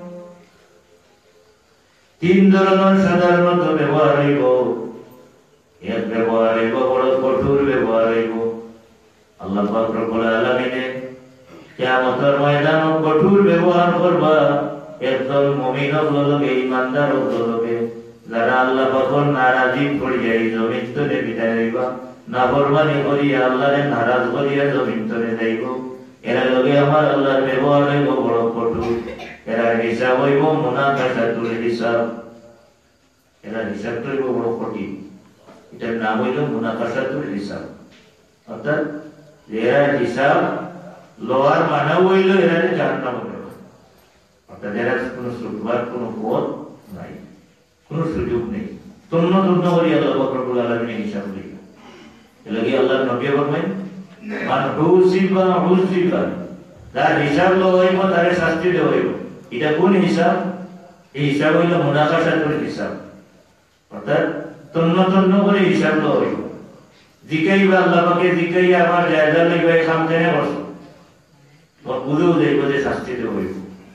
S2: তিন ধরনের, সাধারণত ব্যবহার হইব এক ব্যবহার হইব বড় কঠোর ব্যবহার হইব। আল্লাহ পাক রব্বুল আলামিনে কিয়ামতের ময়দানে কঠোর ব্যবহার করবা একদল মুমিন লোকে ইমানদার লোকে যারা আল্লাহ পাকের নারাজি করিয়া এই জমিন তলে বিদায় হইবা, নাফরমানি করিয়া আল্লাহরে নারাজ করিয়া জমিন তলে যাইব। এরা লগে আমার আল্লাহর ব্যবহার হইব বড় কঠোর। এরা হিসাব হইব মুনাকাশাতুল হিসাব, এরা হিসাব হইব বড় কঠিন। এটার নাম হইল মুনাকাশাতুল হিসাব, অর্থাৎ এরা হিসাব লওয়ার মানে হইল এরা জাহান্নামে যাবে, অর্থাৎ এরা কোনো সুখবার কোনো পথ নাই, কোনো সুযোগ নেই। তন্ন তন্ন করি আল্লাহ পাক রব্বুল আলামিন হিসাব লইয়া। এলাকি আল্লাহর নবী ফরমায় মান হুসিবা হুসিবা, যার হিসাব লওয়া হইব তারে শাস্তি দেওয়া হইব। এটা কোন হিসাব? এই হিসাব হইল মুনাকাশাতুল হিসাব, অর্থাৎ তন্ন তন্ন করে হিসাব লওয়া হইব। জিকাইবা আল্লাহ পাকে জিকাইয়া আমার জায়গা লইবা এই কাম কেন করছো, বুঝেও যাইব যে শাস্তি দেওয়া হইব।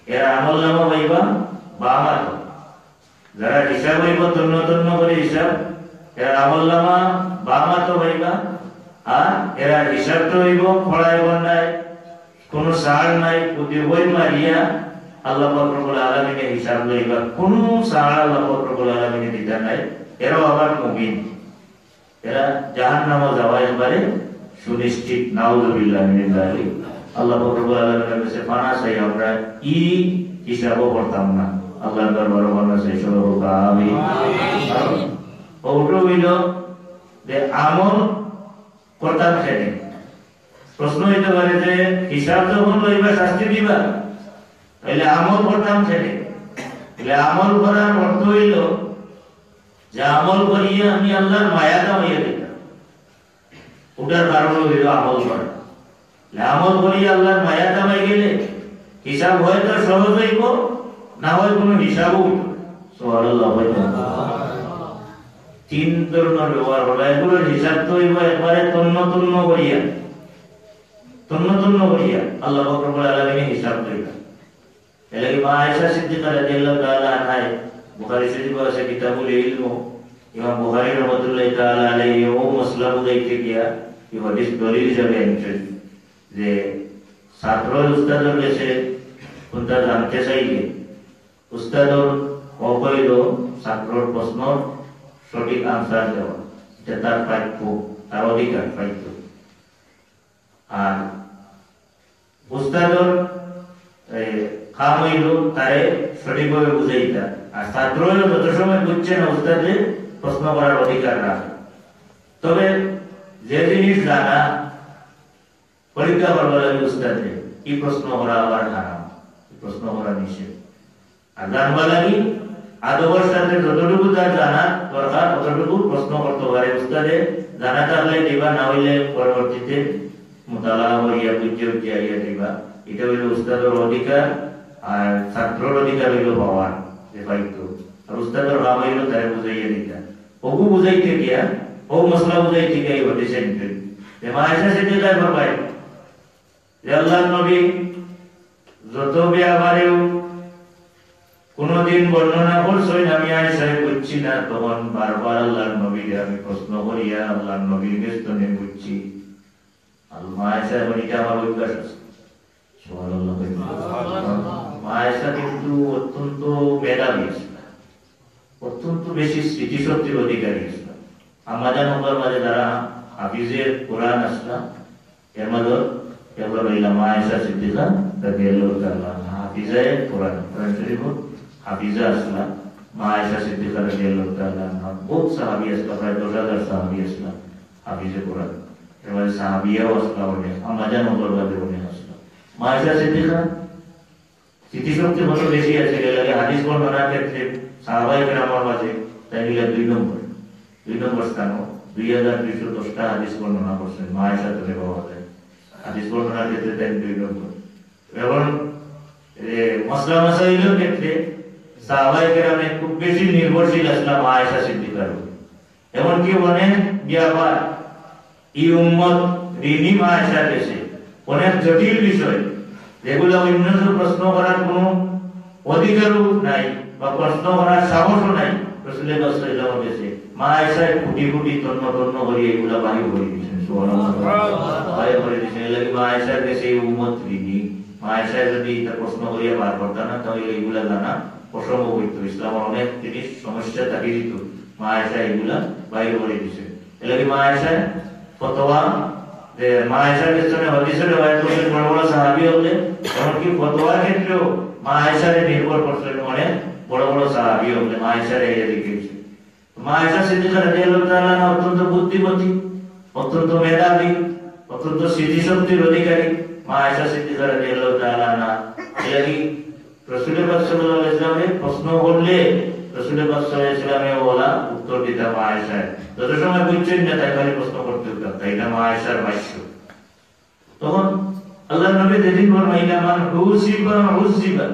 S2: এরা আমল নামা পাইবা বাম হাত, যারা হিসাব হইব তন্ন তন্ন করে হিসাব, এরা আমল নামা বাম হাত পাইবা। আর এরা হিসাবটা হইব খড়ায় বন্ধায়, কোন সার নাই, প্রতি বই মারিয়া আল্লাহ পাক রব্বুল আলামিনের হিসাব লইবা, কোন সার আল্লাহ পাক রব্বুল আলামিনের দিতে নাই। এরাও আবার মুমিন, এরা জাহান্নামে যাওয়া এবারে সুনিশ্চিত। নাউযুবিল্লাহ মিন যালিক। আল্লাহ পাক রব্বুল আলামিনের কাছে পানা চাই, আমরা ই হিসাবও করতাম না। আল্লাহর দরবারে পানা চাই সর্বক আমিন। ওটা হইল যে আমল করতাম সেদিন। প্রশ্ন হইতে পারে যে হিসাব যখন লইবা শাস্তি দিবা, তাহলে আমল করতাম সেদিন। তাহলে আমল করার অর্থ হইল যে আমল করিয়া আমি আল্লাহর মায়া কামাইয়া দিতাম, ওটার কারণ হইল আমল করা। আমল করিয়া আল্লাহর মায়া কামাই গেলে হিসাব হয়তো সহজ হইব, না হয় কোনো হিসাবও হইব। সুবহানাল্লাহ। তিন ধরনের ব্যবহার হলো, এগুলোর হিসাব তো হইব একবারে তন্ন তন্ন করিয়া, তন্ন তন্ন করিয়া আল্লাহ পাক রব্বুল আলামিনের হিসাব লইবা। এলাকি মা আয়েশা সিদ্দিকা রাদিয়াল্লাহু তাআলা আনহা, বুখারী শরীফে আছে কিতাবুল ইলম, ইমাম বুখারী রাহমাতুল্লাহি তাআলা আলাইহি ও মাসলা বুঝাইতে গিয়া এই হাদিস দলিল হিসেবে এনেছেন যে ছাত্র উস্তাদের কাছে কোনটা জানতে চাইলে উস্তাদর অবৈধ ছাত্রর প্রশ্ন সঠিক আনসার দেওয়া, এটা তার প্রাপ্য, তার অধিকার প্রাপ্য। আর উস্তাদর কাম হইল তারে সঠিকভাবে বুঝাইতা, আর ছাত্র যত সময় বুঝছে না উস্তাদে প্রশ্ন করার অধিকার রাখে। তবে যে জিনিস জানা পরীক্ষা করবার লাগে উস্তাদে, কি প্রশ্ন করা আবার হারাম, প্রশ্ন করা নিষেধ। আর জানবা লাগি আদবের সাথে যতটুকু তার জানা দরকার ততটুকু প্রশ্ন করতে পারে উস্তাদে। জানা থাকলে দিবা, না হইলে পরবর্তীতে মুতালা হইয়া বুঝে উঠিয়া ইয়া দিবা। এটা হইল উস্তাদের অধিকার, আর ছাত্রর অধিকার হইল পাওয়ার যে পাইতো। আর উস্তাদের ভাব হইল তারে বুঝাইয়া দিতা। ওগু বুঝাইতে গিয়া, ও মশলা বুঝাইতে গিয়া এই হদিসে নিতেন যে মা আয়েশা সিদ্দিকার ভাবাই যে আল্লাহর নবী যত ব্যাপারেও কোনদিন বর্ণনা করছেন আমি আয়েশায় বুঝছি না, তখন বারবার আল্লাহর নবীকে আমি প্রশ্ন করিয়া আল্লাহর নবীর বেস্তনে বুঝছি। মা আয়েশা বলিটা আমার অভ্যাস আছে। সুবহানাল্লাহ। মা আয়েশা কিন্তু অত্যন্ত মেধাবী ছিল, অত্যন্ত বেশি স্মৃতিশক্তির অধিকারী ছিল। আমাদের নগর মাঝে যারা হাফিজের কোরআন আসলা, এর মাঝে এগুলো বললাম মা আয়েশা সিদ্দিকা রাদিয়াল্লাহু তাআলা হাফিজায়ে কোরআন, কোরআন শরীফ হাফিজা আসলা মা আয়েশা সিদ্দিকা রাদিয়াল্লাহু তাআলা। বহুত সাহাবী আসলা, প্রায় দশ হাজার সাহাবী আসলা হাফিজে কোরআন। এর মাঝে সাহাবিয়াও আসলা বলে, আমাদের নগর মাঝে বলে আসলা। মা আয়েশা সিদ্দিকা স্মৃতিশক্তি কত বেশি আছে, লাগে হাদিস বর্ণনার ক্ষেত্রে সাহাবায়ে কেরামের মাঝে তাই নিলে দুই নম্বর দুই নম্বর স্থান, দুই হাজার দুইশো দশটা হাদিস বর্ণনা করছেন মা আয়েশা থেকে পাওয়া যায়। হাদিস বর্ণনার ক্ষেত্রে তাই দুই নম্বর। এবং মসলা মাসাইলের ক্ষেত্রে সাহাবায়ে কেরামে খুব বেশি নির্ভরশীল আসলাম মা আয়েশা সিদ্দিকার। এমনকি অনেক ব্যাপার এই উম্মত ঋণী মা আয়েশার কাছে, অনেক জটিল বিষয় যেগুলো অন্য প্রশ্ন করার কোনো অধিকারও নাই বা প্রশ্ন করার সাহসও নাই, রাসূলুল্লাহ সাল্লাল্লাহু আলাইহি ওয়াসাল্লামের কাছে মা আয়েশা কোটি কোটি তন্ন তন্ন করে এগুলা বাহির করে দিয়েছেন। সুবহানাল্লাহ। বাহির করে দিয়েছেন। এলাকি মা আয়েশার কাছে এই উম্মত ঋণী। মা আয়েশা যদি এটা প্রশ্ন করিয়া বার করত না, তাহলে এগুলা জানা অসম্ভব হইত। ইসলামের অনেক জিনিস সমস্যা থাকি দিত, মা আয়েশা এগুলা বাহির করে দিয়েছেন। এলাকি মা আয়েশা ফতোয়া যে মা আয়েশার পেছনে হাদিসের রওয়ায়াত করছেন বড় বড় সাহাবী হলে, এমনকি ফতোয়ার ক্ষেত্রেও মা আয়েশারে নির্ভর করছেন অনেক বড় বড় সাহাবী হলে, মা আয়েশারে এই দিকেছে। মা আয়েশা সিদ্দিকা রাদিয়াল্লাহু তাআলা অত্যন্ত বুদ্ধিমতী, অত্যন্ত মেধাবী, অত্যন্ত স্মৃতিশক্তির অধিকারী। মা আয়েশা সিদ্দিকা রাদিয়াল্লাহু তাআলা না এলাকি রাসূলুল্লাহ সাল্লাল্লাহু আলাইহি ওয়াসাল্লামের প্রশ্ন করলে রাসূলুল্লাহ সাল্লাল্লাহু আলাইহি ওয়াসাল্লামের ওলা উত্তর দিতা মা আয়েশা। যত সময় বুঝছেন না তাই খালি প্রশ্ন করতে হতো, তাই না মা আয়েশার ভাষ্য। তখন আল্লাহর নবী যেদিন ফরমাইলেন মান হুসিবা হুসিবা,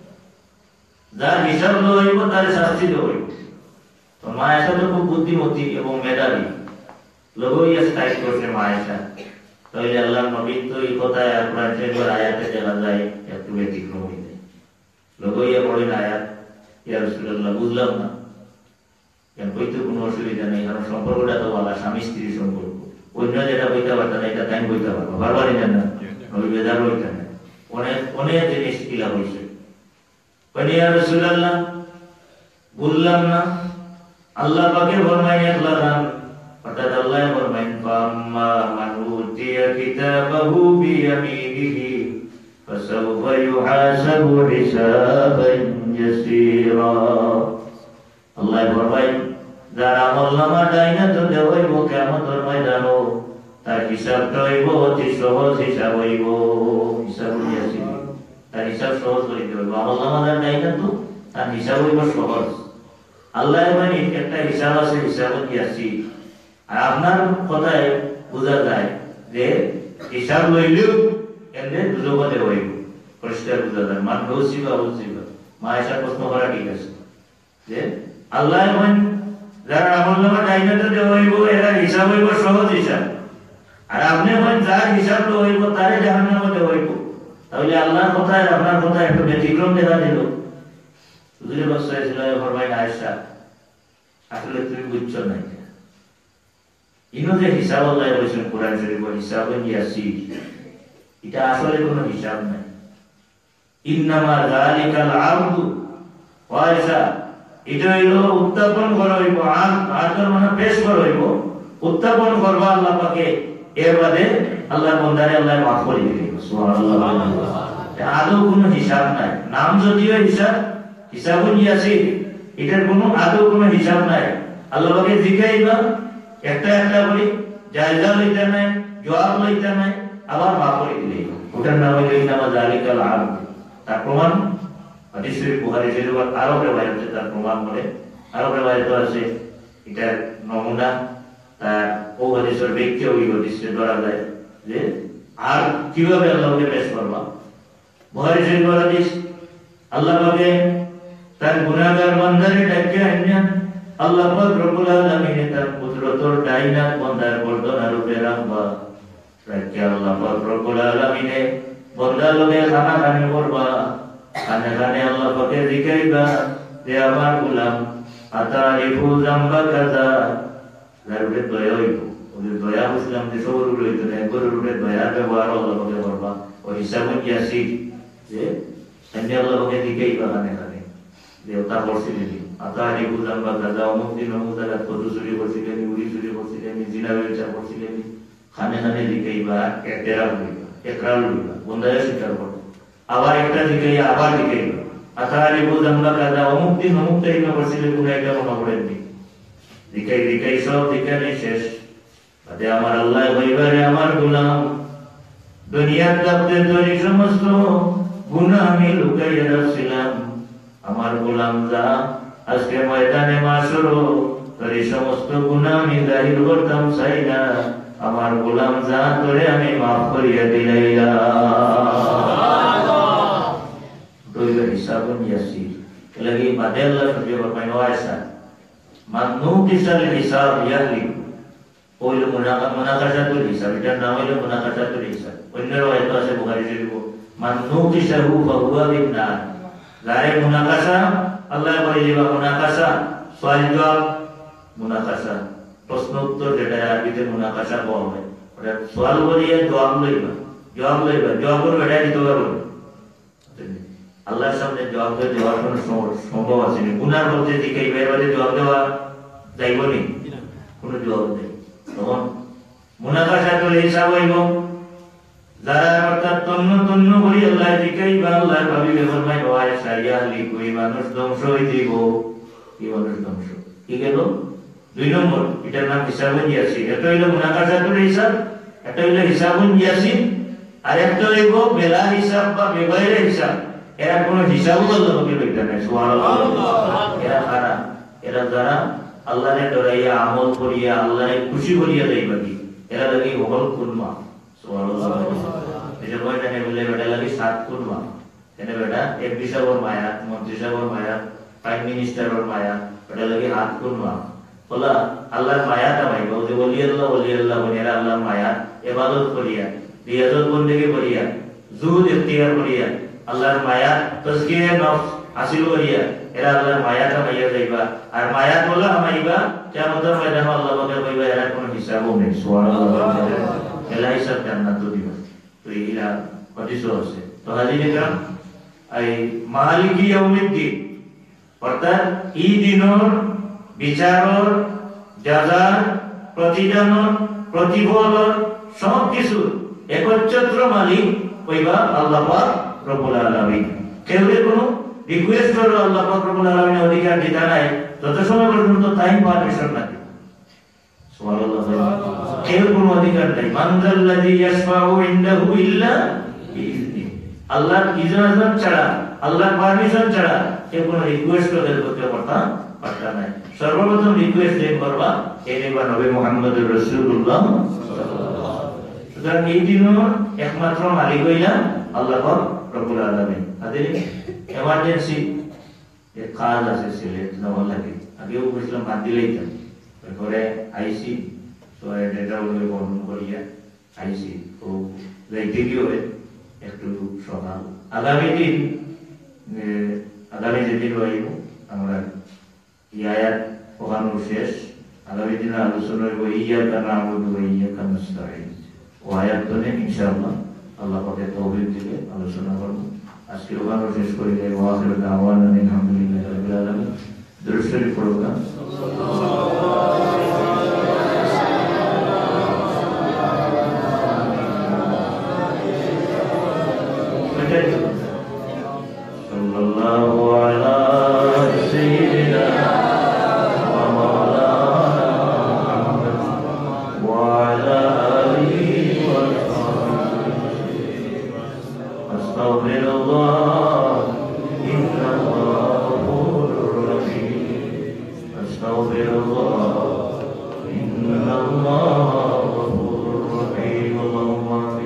S2: যার হিসাব হইব তার শাস্তি হইব। তো মা আয়েশা তো খুব বুদ্ধিমতী এবং মেধাবী, লগইয়া স্থায়ী করছে মা আয়েশা। তাহলে আল্লাহর নবী তো এই কথায় কোরআন শরীফের আয়াতে দেখা যায় একটু ব্যতিক্রম হয়ে যায়। লগইয়া পড়েন আয়াত, ইয়া রাসূলুল্লাহ বুঝলাম না, কেন বইতে কোনো অসুবিধা নেই, কারণ সম্পর্কটা তো আলাদা, স্বামী স্ত্রীর সম্পর্ক, অন্য যেটা বইতে পারতাম না এটা তাই বইতে পারবো, বারবারই জান না ওই বেজার বইতে না, অনেক অনেক জিনিস কিলা হয়েছে। ইয়া রাসূলুল্লাহ বললাম না, আল্লাহ পাকের ফরমাইন আল্লাহ অর্থাৎ আল্লাহ ফরমাইন ফাম্মা মান উতিয়া কিতাবাহু বিয়ামিনিহি ফাসাউফা ইউহাসাবু হিসাবান ইয়াসীরা। আল্লাহ ফরমাইন যার আমলনামা ডাইনা তো দেওয়াইব কিয়ামতের ময়দানে, তার হিসাবটা হইব অতি সহজ হিসাব হইব, হিসাব ইয়াসীর, তার হিসাব সহজ হইব। আমলনামা যার ডাইনা তো তার হিসাব হইব সহজ। আল্লাহ মানে একটা হিসাব আছে, হিসাব ইয়াসীর। আর আপনার কথায় বোঝা যায় যে হিসাব লইলেও এমনি দুজগতে হইব, পরিষ্কার বোঝা যায়। মান হৌসিবা হৌসিবা মা এসা প্রশ্ন করা ঠিক আছে যে আল্লাহ মানে যারা আমলনামা ডাইনাতে দেওয়া হইব এরা হিসাব হইব সহজ হিসাব, আর আপনি মানে যার হিসাব হইব তারে জাহান্নামে দেওয়া হইব। তাহলে আল্লাহর কথায় আপনার কথায় একটু ব্যতিক্রম দেখা দিল। হুজুরে পাক সাল্লাল্লাহু আলাইহি ওয়াসাল্লাম ফরমাইলেন আয়েশা আসলে তুমি বুঝছো না, ইনো যে হিসাব আল্লাহ বলেছেন কোরআন শরীফে হিসাব ইয়াসীর, এটা আসলে কোনো হিসাব নাই। ইন্নামা যালিকাল আবদু ওয়াইসা, এটা হইল উত্থাপন করা হইব, আদর মানে পেশ করা হইব, উত্থাপন করবা আল্লাহ পাকে, এর বাদে আল্লাহ বান্দারে আল্লাহ মাফ করে দিবেন। সুবহানাল্লাহ। আদৌ কোনো হিসাব নাই, নাম যদিও হিসাব, হিসাবুন ইয়াসীর, এটার কোনো আদৌ কোনো হিসাব নাই। আল্লাহ পাকে জিজ্ঞাসা একটা একটা করে জায়গা লইতে নাই, জবাব লইতে নাই, আবার মাফ করে দিলে ওটার নাম হইল ইন্নামা যালিকাল আবদ। তার প্রমাণ হাদিস শরীফ বুখারী শরীফ আরো রিওয়ায়াতে তার প্রমাণ বলে, আরো রিওয়ায়াত আছে এটার নমুনা। তার ও হাদিসের ব্যক্তি ওই হাদিসে ধরা যায় যে আর কিভাবে আল্লাহকে পেশ করবা। বুখারী শরীফ হাদিস, আল্লাহ পাকে তার গুনাহগার বান্দারে ডাকে আইনা আল্লাহ পাক রব্বুল আলামিন তার কুদরতর ডাইনাত বান্দার বর্দনা রূপে রাখবা, রাখে আল্লাহ পাক রব্বুল আলামিন বান্দা লগে খানা খানি করবা, খানা খানে আল্লাহ পাকে জিজ্ঞাসা যে আমার গোলাম আতারিফু যামবা কাযা, যার উপরে দয়া হইব, ওদের দয়া বুঝলাম যে সবর উপরে হইতো না, একবার উপরে দয়ার ব্যবহার আল্লাহ পাকে করবা। ওই হিসাবুন ইয়াসীর যে এমনি আল্লাহ পাকে জিজ্ঞাসা খানে খানে দেবতা করছিলেন আতারি বুঝলাম বা গাজা অমুক দিন অমুক জায়গা কদু চুরি করছিলেন, উড়ি চুরি করছিলেন, জিনা ব্যবসা করছিলেন, খানে খানে জিজ্ঞাসা একটেরা লইবা, একরাল লইবা, বন্ধায় স্বীকার করবে, আবার একটা জিজ্ঞাসা আবার জিজ্ঞাসা আতারি বুঝলাম বা গাজা অমুক দিন অমুক তারিখে করছিলেন, কোনো একটা মনে করেননি, জিজ্ঞাসা জিজ্ঞাসা সব জিজ্ঞাসা শেষ। তাতে আমার আল্লাহ হইবারে আমার গোলাম দুনিয়ার কাছে তৈরি সমস্ত গুনাহ আমি লুকাইয়া রাখছিলাম, আমার গোলাম যা আজকে ময়দানে মাশরো তোর এই সমস্ত গুনাহ আমি জাহির করতাম চাই না, আমার গোলাম যা তোরে আমি মাফ করিয়া দিলাইলাম। দইল হিসাবুন ইয়াসীর, লাগি বাদে আল্লাহ সবজি ফরমায় ওয়াইসা মাননু কিসাল হিসাব ইয়াহলি, ওইল মুনাকা মুনাকাশাতুল হিসাব, এটার নাম হইল মুনাকাশাতুল হিসাব। অন্য রাওয়ায়াত আছে বুখারী শরীফ মাননু কিসাহু ফাহুয়া বিন্নার, যারে মুনাকাশা আল্লাহ বলে দিবা, মুনাকাশা সওয়াল জবাব, মুনাকাশা প্রশ্ন উত্তর, যেটা আরবিতে মুনাকাশা বলা হয়, ওটা সওয়াল করিয়া জবাব লইবা, জবাব লইবা, জবাবের বেটা দিতে পারবে আল্লাহর সামনে জবাব দেওয়ার কোনো সম্ভব আছে না। গুনার বলতে জিজ্ঞাসা এবারে জবাব দেওয়া যাইব নি, কোনো জবাব নেই, তখন মুনাকাশাতুল হিসাব হইব। যারা অর্থাৎ তন্ন তন্ন করি আল্লাহ দিকেই বা আল্লাহ ভাবিবে ফরমায় ওয়ায় সারিয়ালি কই মানুষ ধ্বংস হই দিব, কি মানুষ ধ্বংস কি গেল দুই নম্বর, এটার নাম হিসাবুন ইয়াসীর। এটা হইল মুনাকাশাতুল হিসাব, এটা হইল হিসাবুন ইয়াসীর, আর একটা হইব বেলা হিসাব বা বেগৈরে হিসাব, এরা কোনো হিসাবও আল্লাহ পাকে লইতে নাই। সুবহানাল্লাহ। এরা কারা? এরা যারা আল্লাহরে ডরাইয়া আমল করিয়া আল্লাহরে খুশি করিয়া যাইবা কি, এরা লাগি হল কুরমা। সুবহানাল্লাহ। এটা বইটা নে বলে বেটা লাগি সাত কুরমা, এনে বেটা এমপি সাহেবের মায়া, মন্ত্রী সাহেবের মায়া, প্রাইম মিনিস্টারের মায়া, বেটা লাগি হাত কুরমা বলা আল্লাহর মায়াটা পাইব। যে ওলি আল্লাহ ওলি আল্লাহ বলে এরা আল্লাহর মায়া ইবাদত করিয়া রিয়াজত বন্দেগী করিয়া জুহুদ ইখতিয়ার করিয়া আল্লাহর মায়া তাজকিয়ে নফস হাসিল করিয়া এরা আল্লাহর মায়াটা পাইয়া যাইবা আর মায়া বলা আমাইবা কিয়ামতের ময়দানে আল্লাহ পাকে কইবা এর কোনো হিসাবও নেই সুবহানাল্লাহ এলা হিসাব জান্নাত দিবা তো এরা হাদিস আছে তো হাদিসে গ্রাম এই মালিকি ইয়াউমিদ্দিন অর্থাৎ এই দিনের বিচারর জাযার প্রতিদানর প্রতিফলর সব কিছু একচ্ছত্র মালিক কইবা আল্লাহ পাক রব্বুল আলামিন কেউ কোনো রিকোয়েস্ট করো আল্লাহ পাক রব্বুল আলামিন অধিকার দিতে নাই তত সময় পর্যন্ত টাইম পারমিশন না সুবহানাল্লাহ কেউ কোনো অধিকার নাই মানজাল্লাযী ইয়াশফাউ ইনদাহু ইল্লা বিইজনি আল্লাহর ইজাজত ছাড়া আল্লাহর পারমিশন ছাড়া কেউ কোনো রিকোয়েস্ট করতে পারতা পারতা না সর্বপ্রথম রিকোয়েস্ট দেন করবা এই নেবা নবী মুহাম্মদুর রাসূলুল্লাহ সুতরাং এই দিনের একমাত্র মালিক হইলা আল্লাহ পাক রব্বুল আলামিন আদের এমার্জেন্সি এক কাজ আছে সিলেট যাওয়া লাগে আগেও বুঝলাম বাদ দিলেই তো করে আইসি তো এটা ওই বন্ধ করিয়া আইসি তো যাইতে গিয়ে একটু সকাল আগামী দিন আগামী যেদিন রইব আমরা ইয়াত পড়ানো শেষ আগামী দিন আলোচনা হইব ইয়াকা না'বুদু ওয়া ইয়াকা নাস্তাঈন ও আয়াত ধরে ইনশাআল্লাহ আল্লাহ পাকের তৌফিক দিলে আলোচনা করব আজকে ওখানে শেষ করে দেব আখির দাওয়ানা আলহামদুলিল্লাহি রাব্বিল আলামিন দরুদ শরীফ পড়বা sallallahu ala sayyidina wa maulana Muhammad wa ala alihi wa sahbihi astaghfirullah inna ghafurur rahim astaghfirullah inna ghafurur rahim Allahumma amin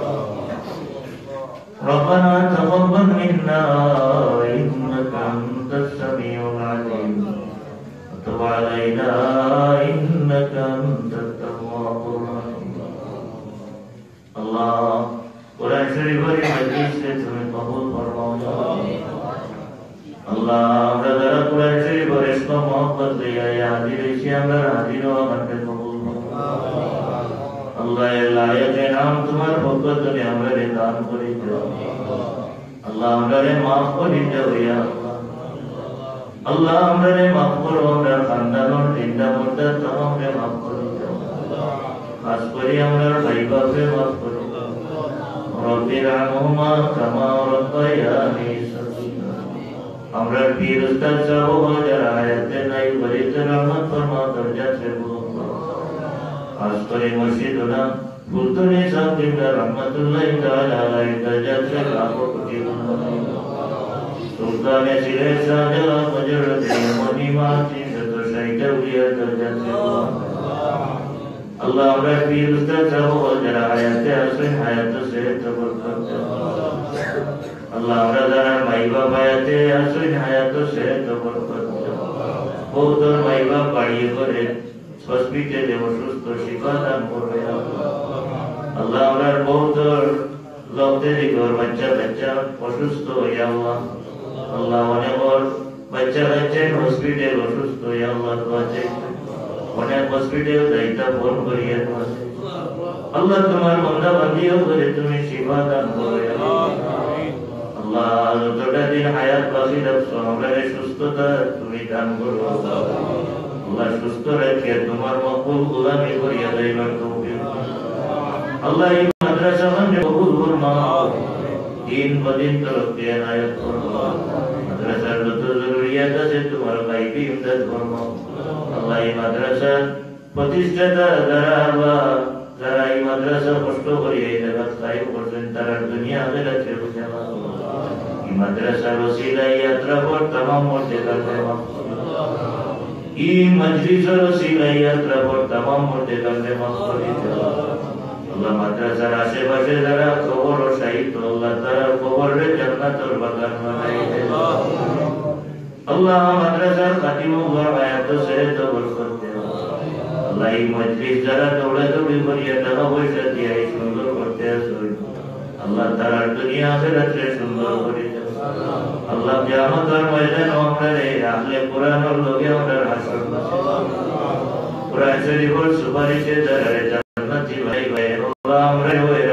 S2: ربنا تقبل منا إنك أنت السميع العليم وتب علينا إنك أنت التواب الرحيم الله قرآن شريف مجلس سے تمہیں قبول فرماؤ اللہ আমরা যারা কোরআন শরীফ এর ইশক মোহাম্মত লইয়া হাজির হইছি আমরা হাজির হওয়া মানতে কবুল ফরমাও আল্লাহ লায়াতে নাম তোমার পক্ষ থেকে আমরা দান করি দাও আল্লাহ আমারে maaf করে দাও ইয়া আল্লাহ আল্লাহ আমারে maaf করো আমরা খানদানোর চিন্তা করতে তোমারে maaf করে দাও খাস করে আমরা ভাই বাপরে maaf করে দাও রব্বির রহমা কামা রাব্বায়ানি সগীরা আমরা পীর উস্তাদ সাহেব যারা আয়াতে নাই বলিতে রহমত ফরমা দরজা সে खास करे मुर्शिदुना फुलतुनी साहब किबला रहमतुल्लाहि ताला अलैहि दर्जात से लाखों कोटि गुणगान सुल्तान सिलेट शाहजहां मजरूद मदीना की तो शहीद हुआ दर्जात से अल्लाह हमरा पीर उस्ताद साहब और जरा हयात हसन हयात से तबरकत अल्लाह हमरा जरा माई बाप हयात हसन हयात से तबरकत बहुत और माई बाप पढ़िए करे হসপিটালে অসুস্থ শিফা দান করবে আল্লাহ আমরার বহুত লোকদের ঘর বাচ্চা বাচ্চা অসুস্থ ইয়া আল্লাহ আল্লাহ অনেক বাচ্চা বাচ্চা হসপিটাল অসুস্থ ইয়া আল্লাহ দোয়াতে অনেক হসপিটাল যাইতা ফোন করিয়া দোয়াতে আল্লাহ তোমার বান্দা বান্দিও করে তুমি শিফা দান করবে আল্লাহ যতটা দিন হায়াত বাকি রাখছো আমরা সুস্থতা তুমি দান করো আল্লাহ সুস্থ রেখে তোমার মকবুল গোলামি করিয়া যাইবার তৌফিক আল্লাহ এই মাদ্রাসা মানে কবুল ফরমাও দিন বদিন তরফে ইনায়াত ফরমাও মাদ্রাসার যত জরুরিয়াত আছে তোমার গায়বী ইমদাদ ফরমাও আল্লাহ এই মাদ্রাসার প্রতিষ্ঠাতা যারা আল্লাহ যারা এই মাদ্রাসা কষ্ট করে এই জায়গা কায়েম করছেন তারা দুনিয়া আখিরাতে বুঝাবা এই মাদ্রাসার ওসিলায় যাত্রা পর तमाम মুর্দেদাকে মাফ ई मजलिसर वसीला यात्रा पर तमाम मुर्देदाके माफ করে দাও আল্লাহ মাদ্রাসার আশেপাশে যারা কবর ও শহীদ আল্লাহ তারা কবরে জান্নাতের বাগান বানাই দাও আল্লাহ মাদ্রাসার খাতিমুল্লাহ হায়াত সে বরকত দাও আল্লাহ এই মজলিস যারা দৌড়াদৌড়ি করিয়া টাকা পয়সা দিয়ে সুন্দর করতে আসো আল্লাহ তাআলা দুনিয়া আখিরাতে সুন্দর করে দাও আল্লাহ কিয়ামতের ময়দানে আমরা আহলে কোরআনের লগে আমরা হাসর কোরআন শরীফের সুপারিশে যারা জান্নাতি ভাই ভাই আল্লাহ আমরা ওরা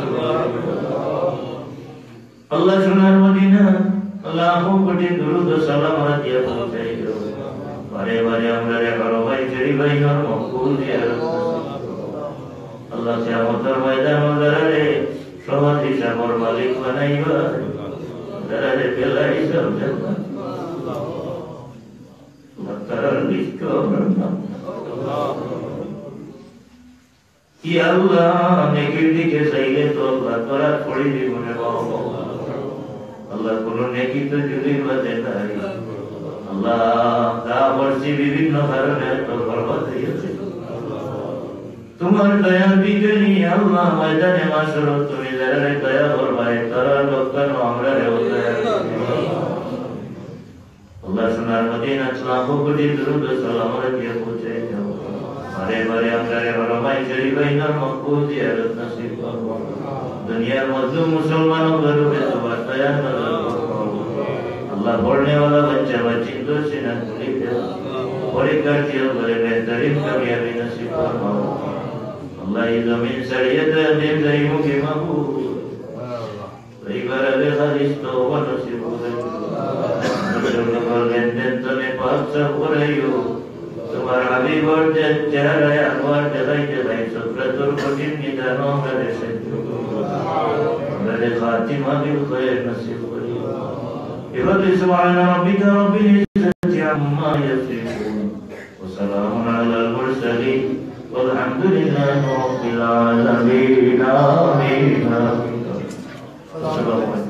S2: আল্লাহ সোনার মদিনা লাখো কোটি দুরূদ ও সালাম দিয়া পৌঁছাই দাও বারে বারে আমরা বড় ভাই জড়ি ভাই নর মকবুল জিয়ারত আল্লাহ কিয়ামতের ময়দানে যারা সমাজ হিসাবের মালিক বানাইবা যারা বেলাই সব জান্নাত আল্লাহ তাআলার লিস্ট করলাম কি আল্লাহ নেকির দিকে চাইলে তো আল্লাহ তোরা পড়ে জীবনে বাবা আল্লাহ কোন নেকি তো যদি বাজে নাই আল্লাহ তা বর্ষি বিভিন্ন কারণে তো বরবাদ হয়েছে তোমার দয়া বিজনী আল্লাহ ময়দানে মাশর তুমি যারা দয়া করবাই তারা লোকজন আমরা রে আল্লাহ সোনার মদিনা লাখো কোটি দুরূদ ও সালাম দিয়ে পৌঁছে দাও বারে বারে আমরা রে রমাই শরীফাই নর মকবুল জিয়ারত নসিব করো দুনিয়ার মজলুম মুসলমানদের উপরে তোমার দয়া নজর করো আল্লাহ পড়নে वाला बच्चा बच्ची तो सिना तुली दे परीक्षार्थियों बड़े बेहतरीन कामयाबी नसीब फरमाओ अल्लाह ये जमीन शरीयत दिन जरीमों के महबूब परिवार ले खालिस तो व नसीब करो लेन-देन तो ने पाक सब हो रही हो तुम्हारा हबीब और चेहरा अनवर जगाई जगाई सुप्रतुर कठिन निदानों का रेशे मेरे खातिमा बिल खैर नसीब करियो इबदी सुभान रब्बिक रब्बिल इज्जति अम्मा यसिफून व सलामुन अलल मुरसलीन वल्हम्दुलिल्लाहि रब्बिल आलमीन आमीन।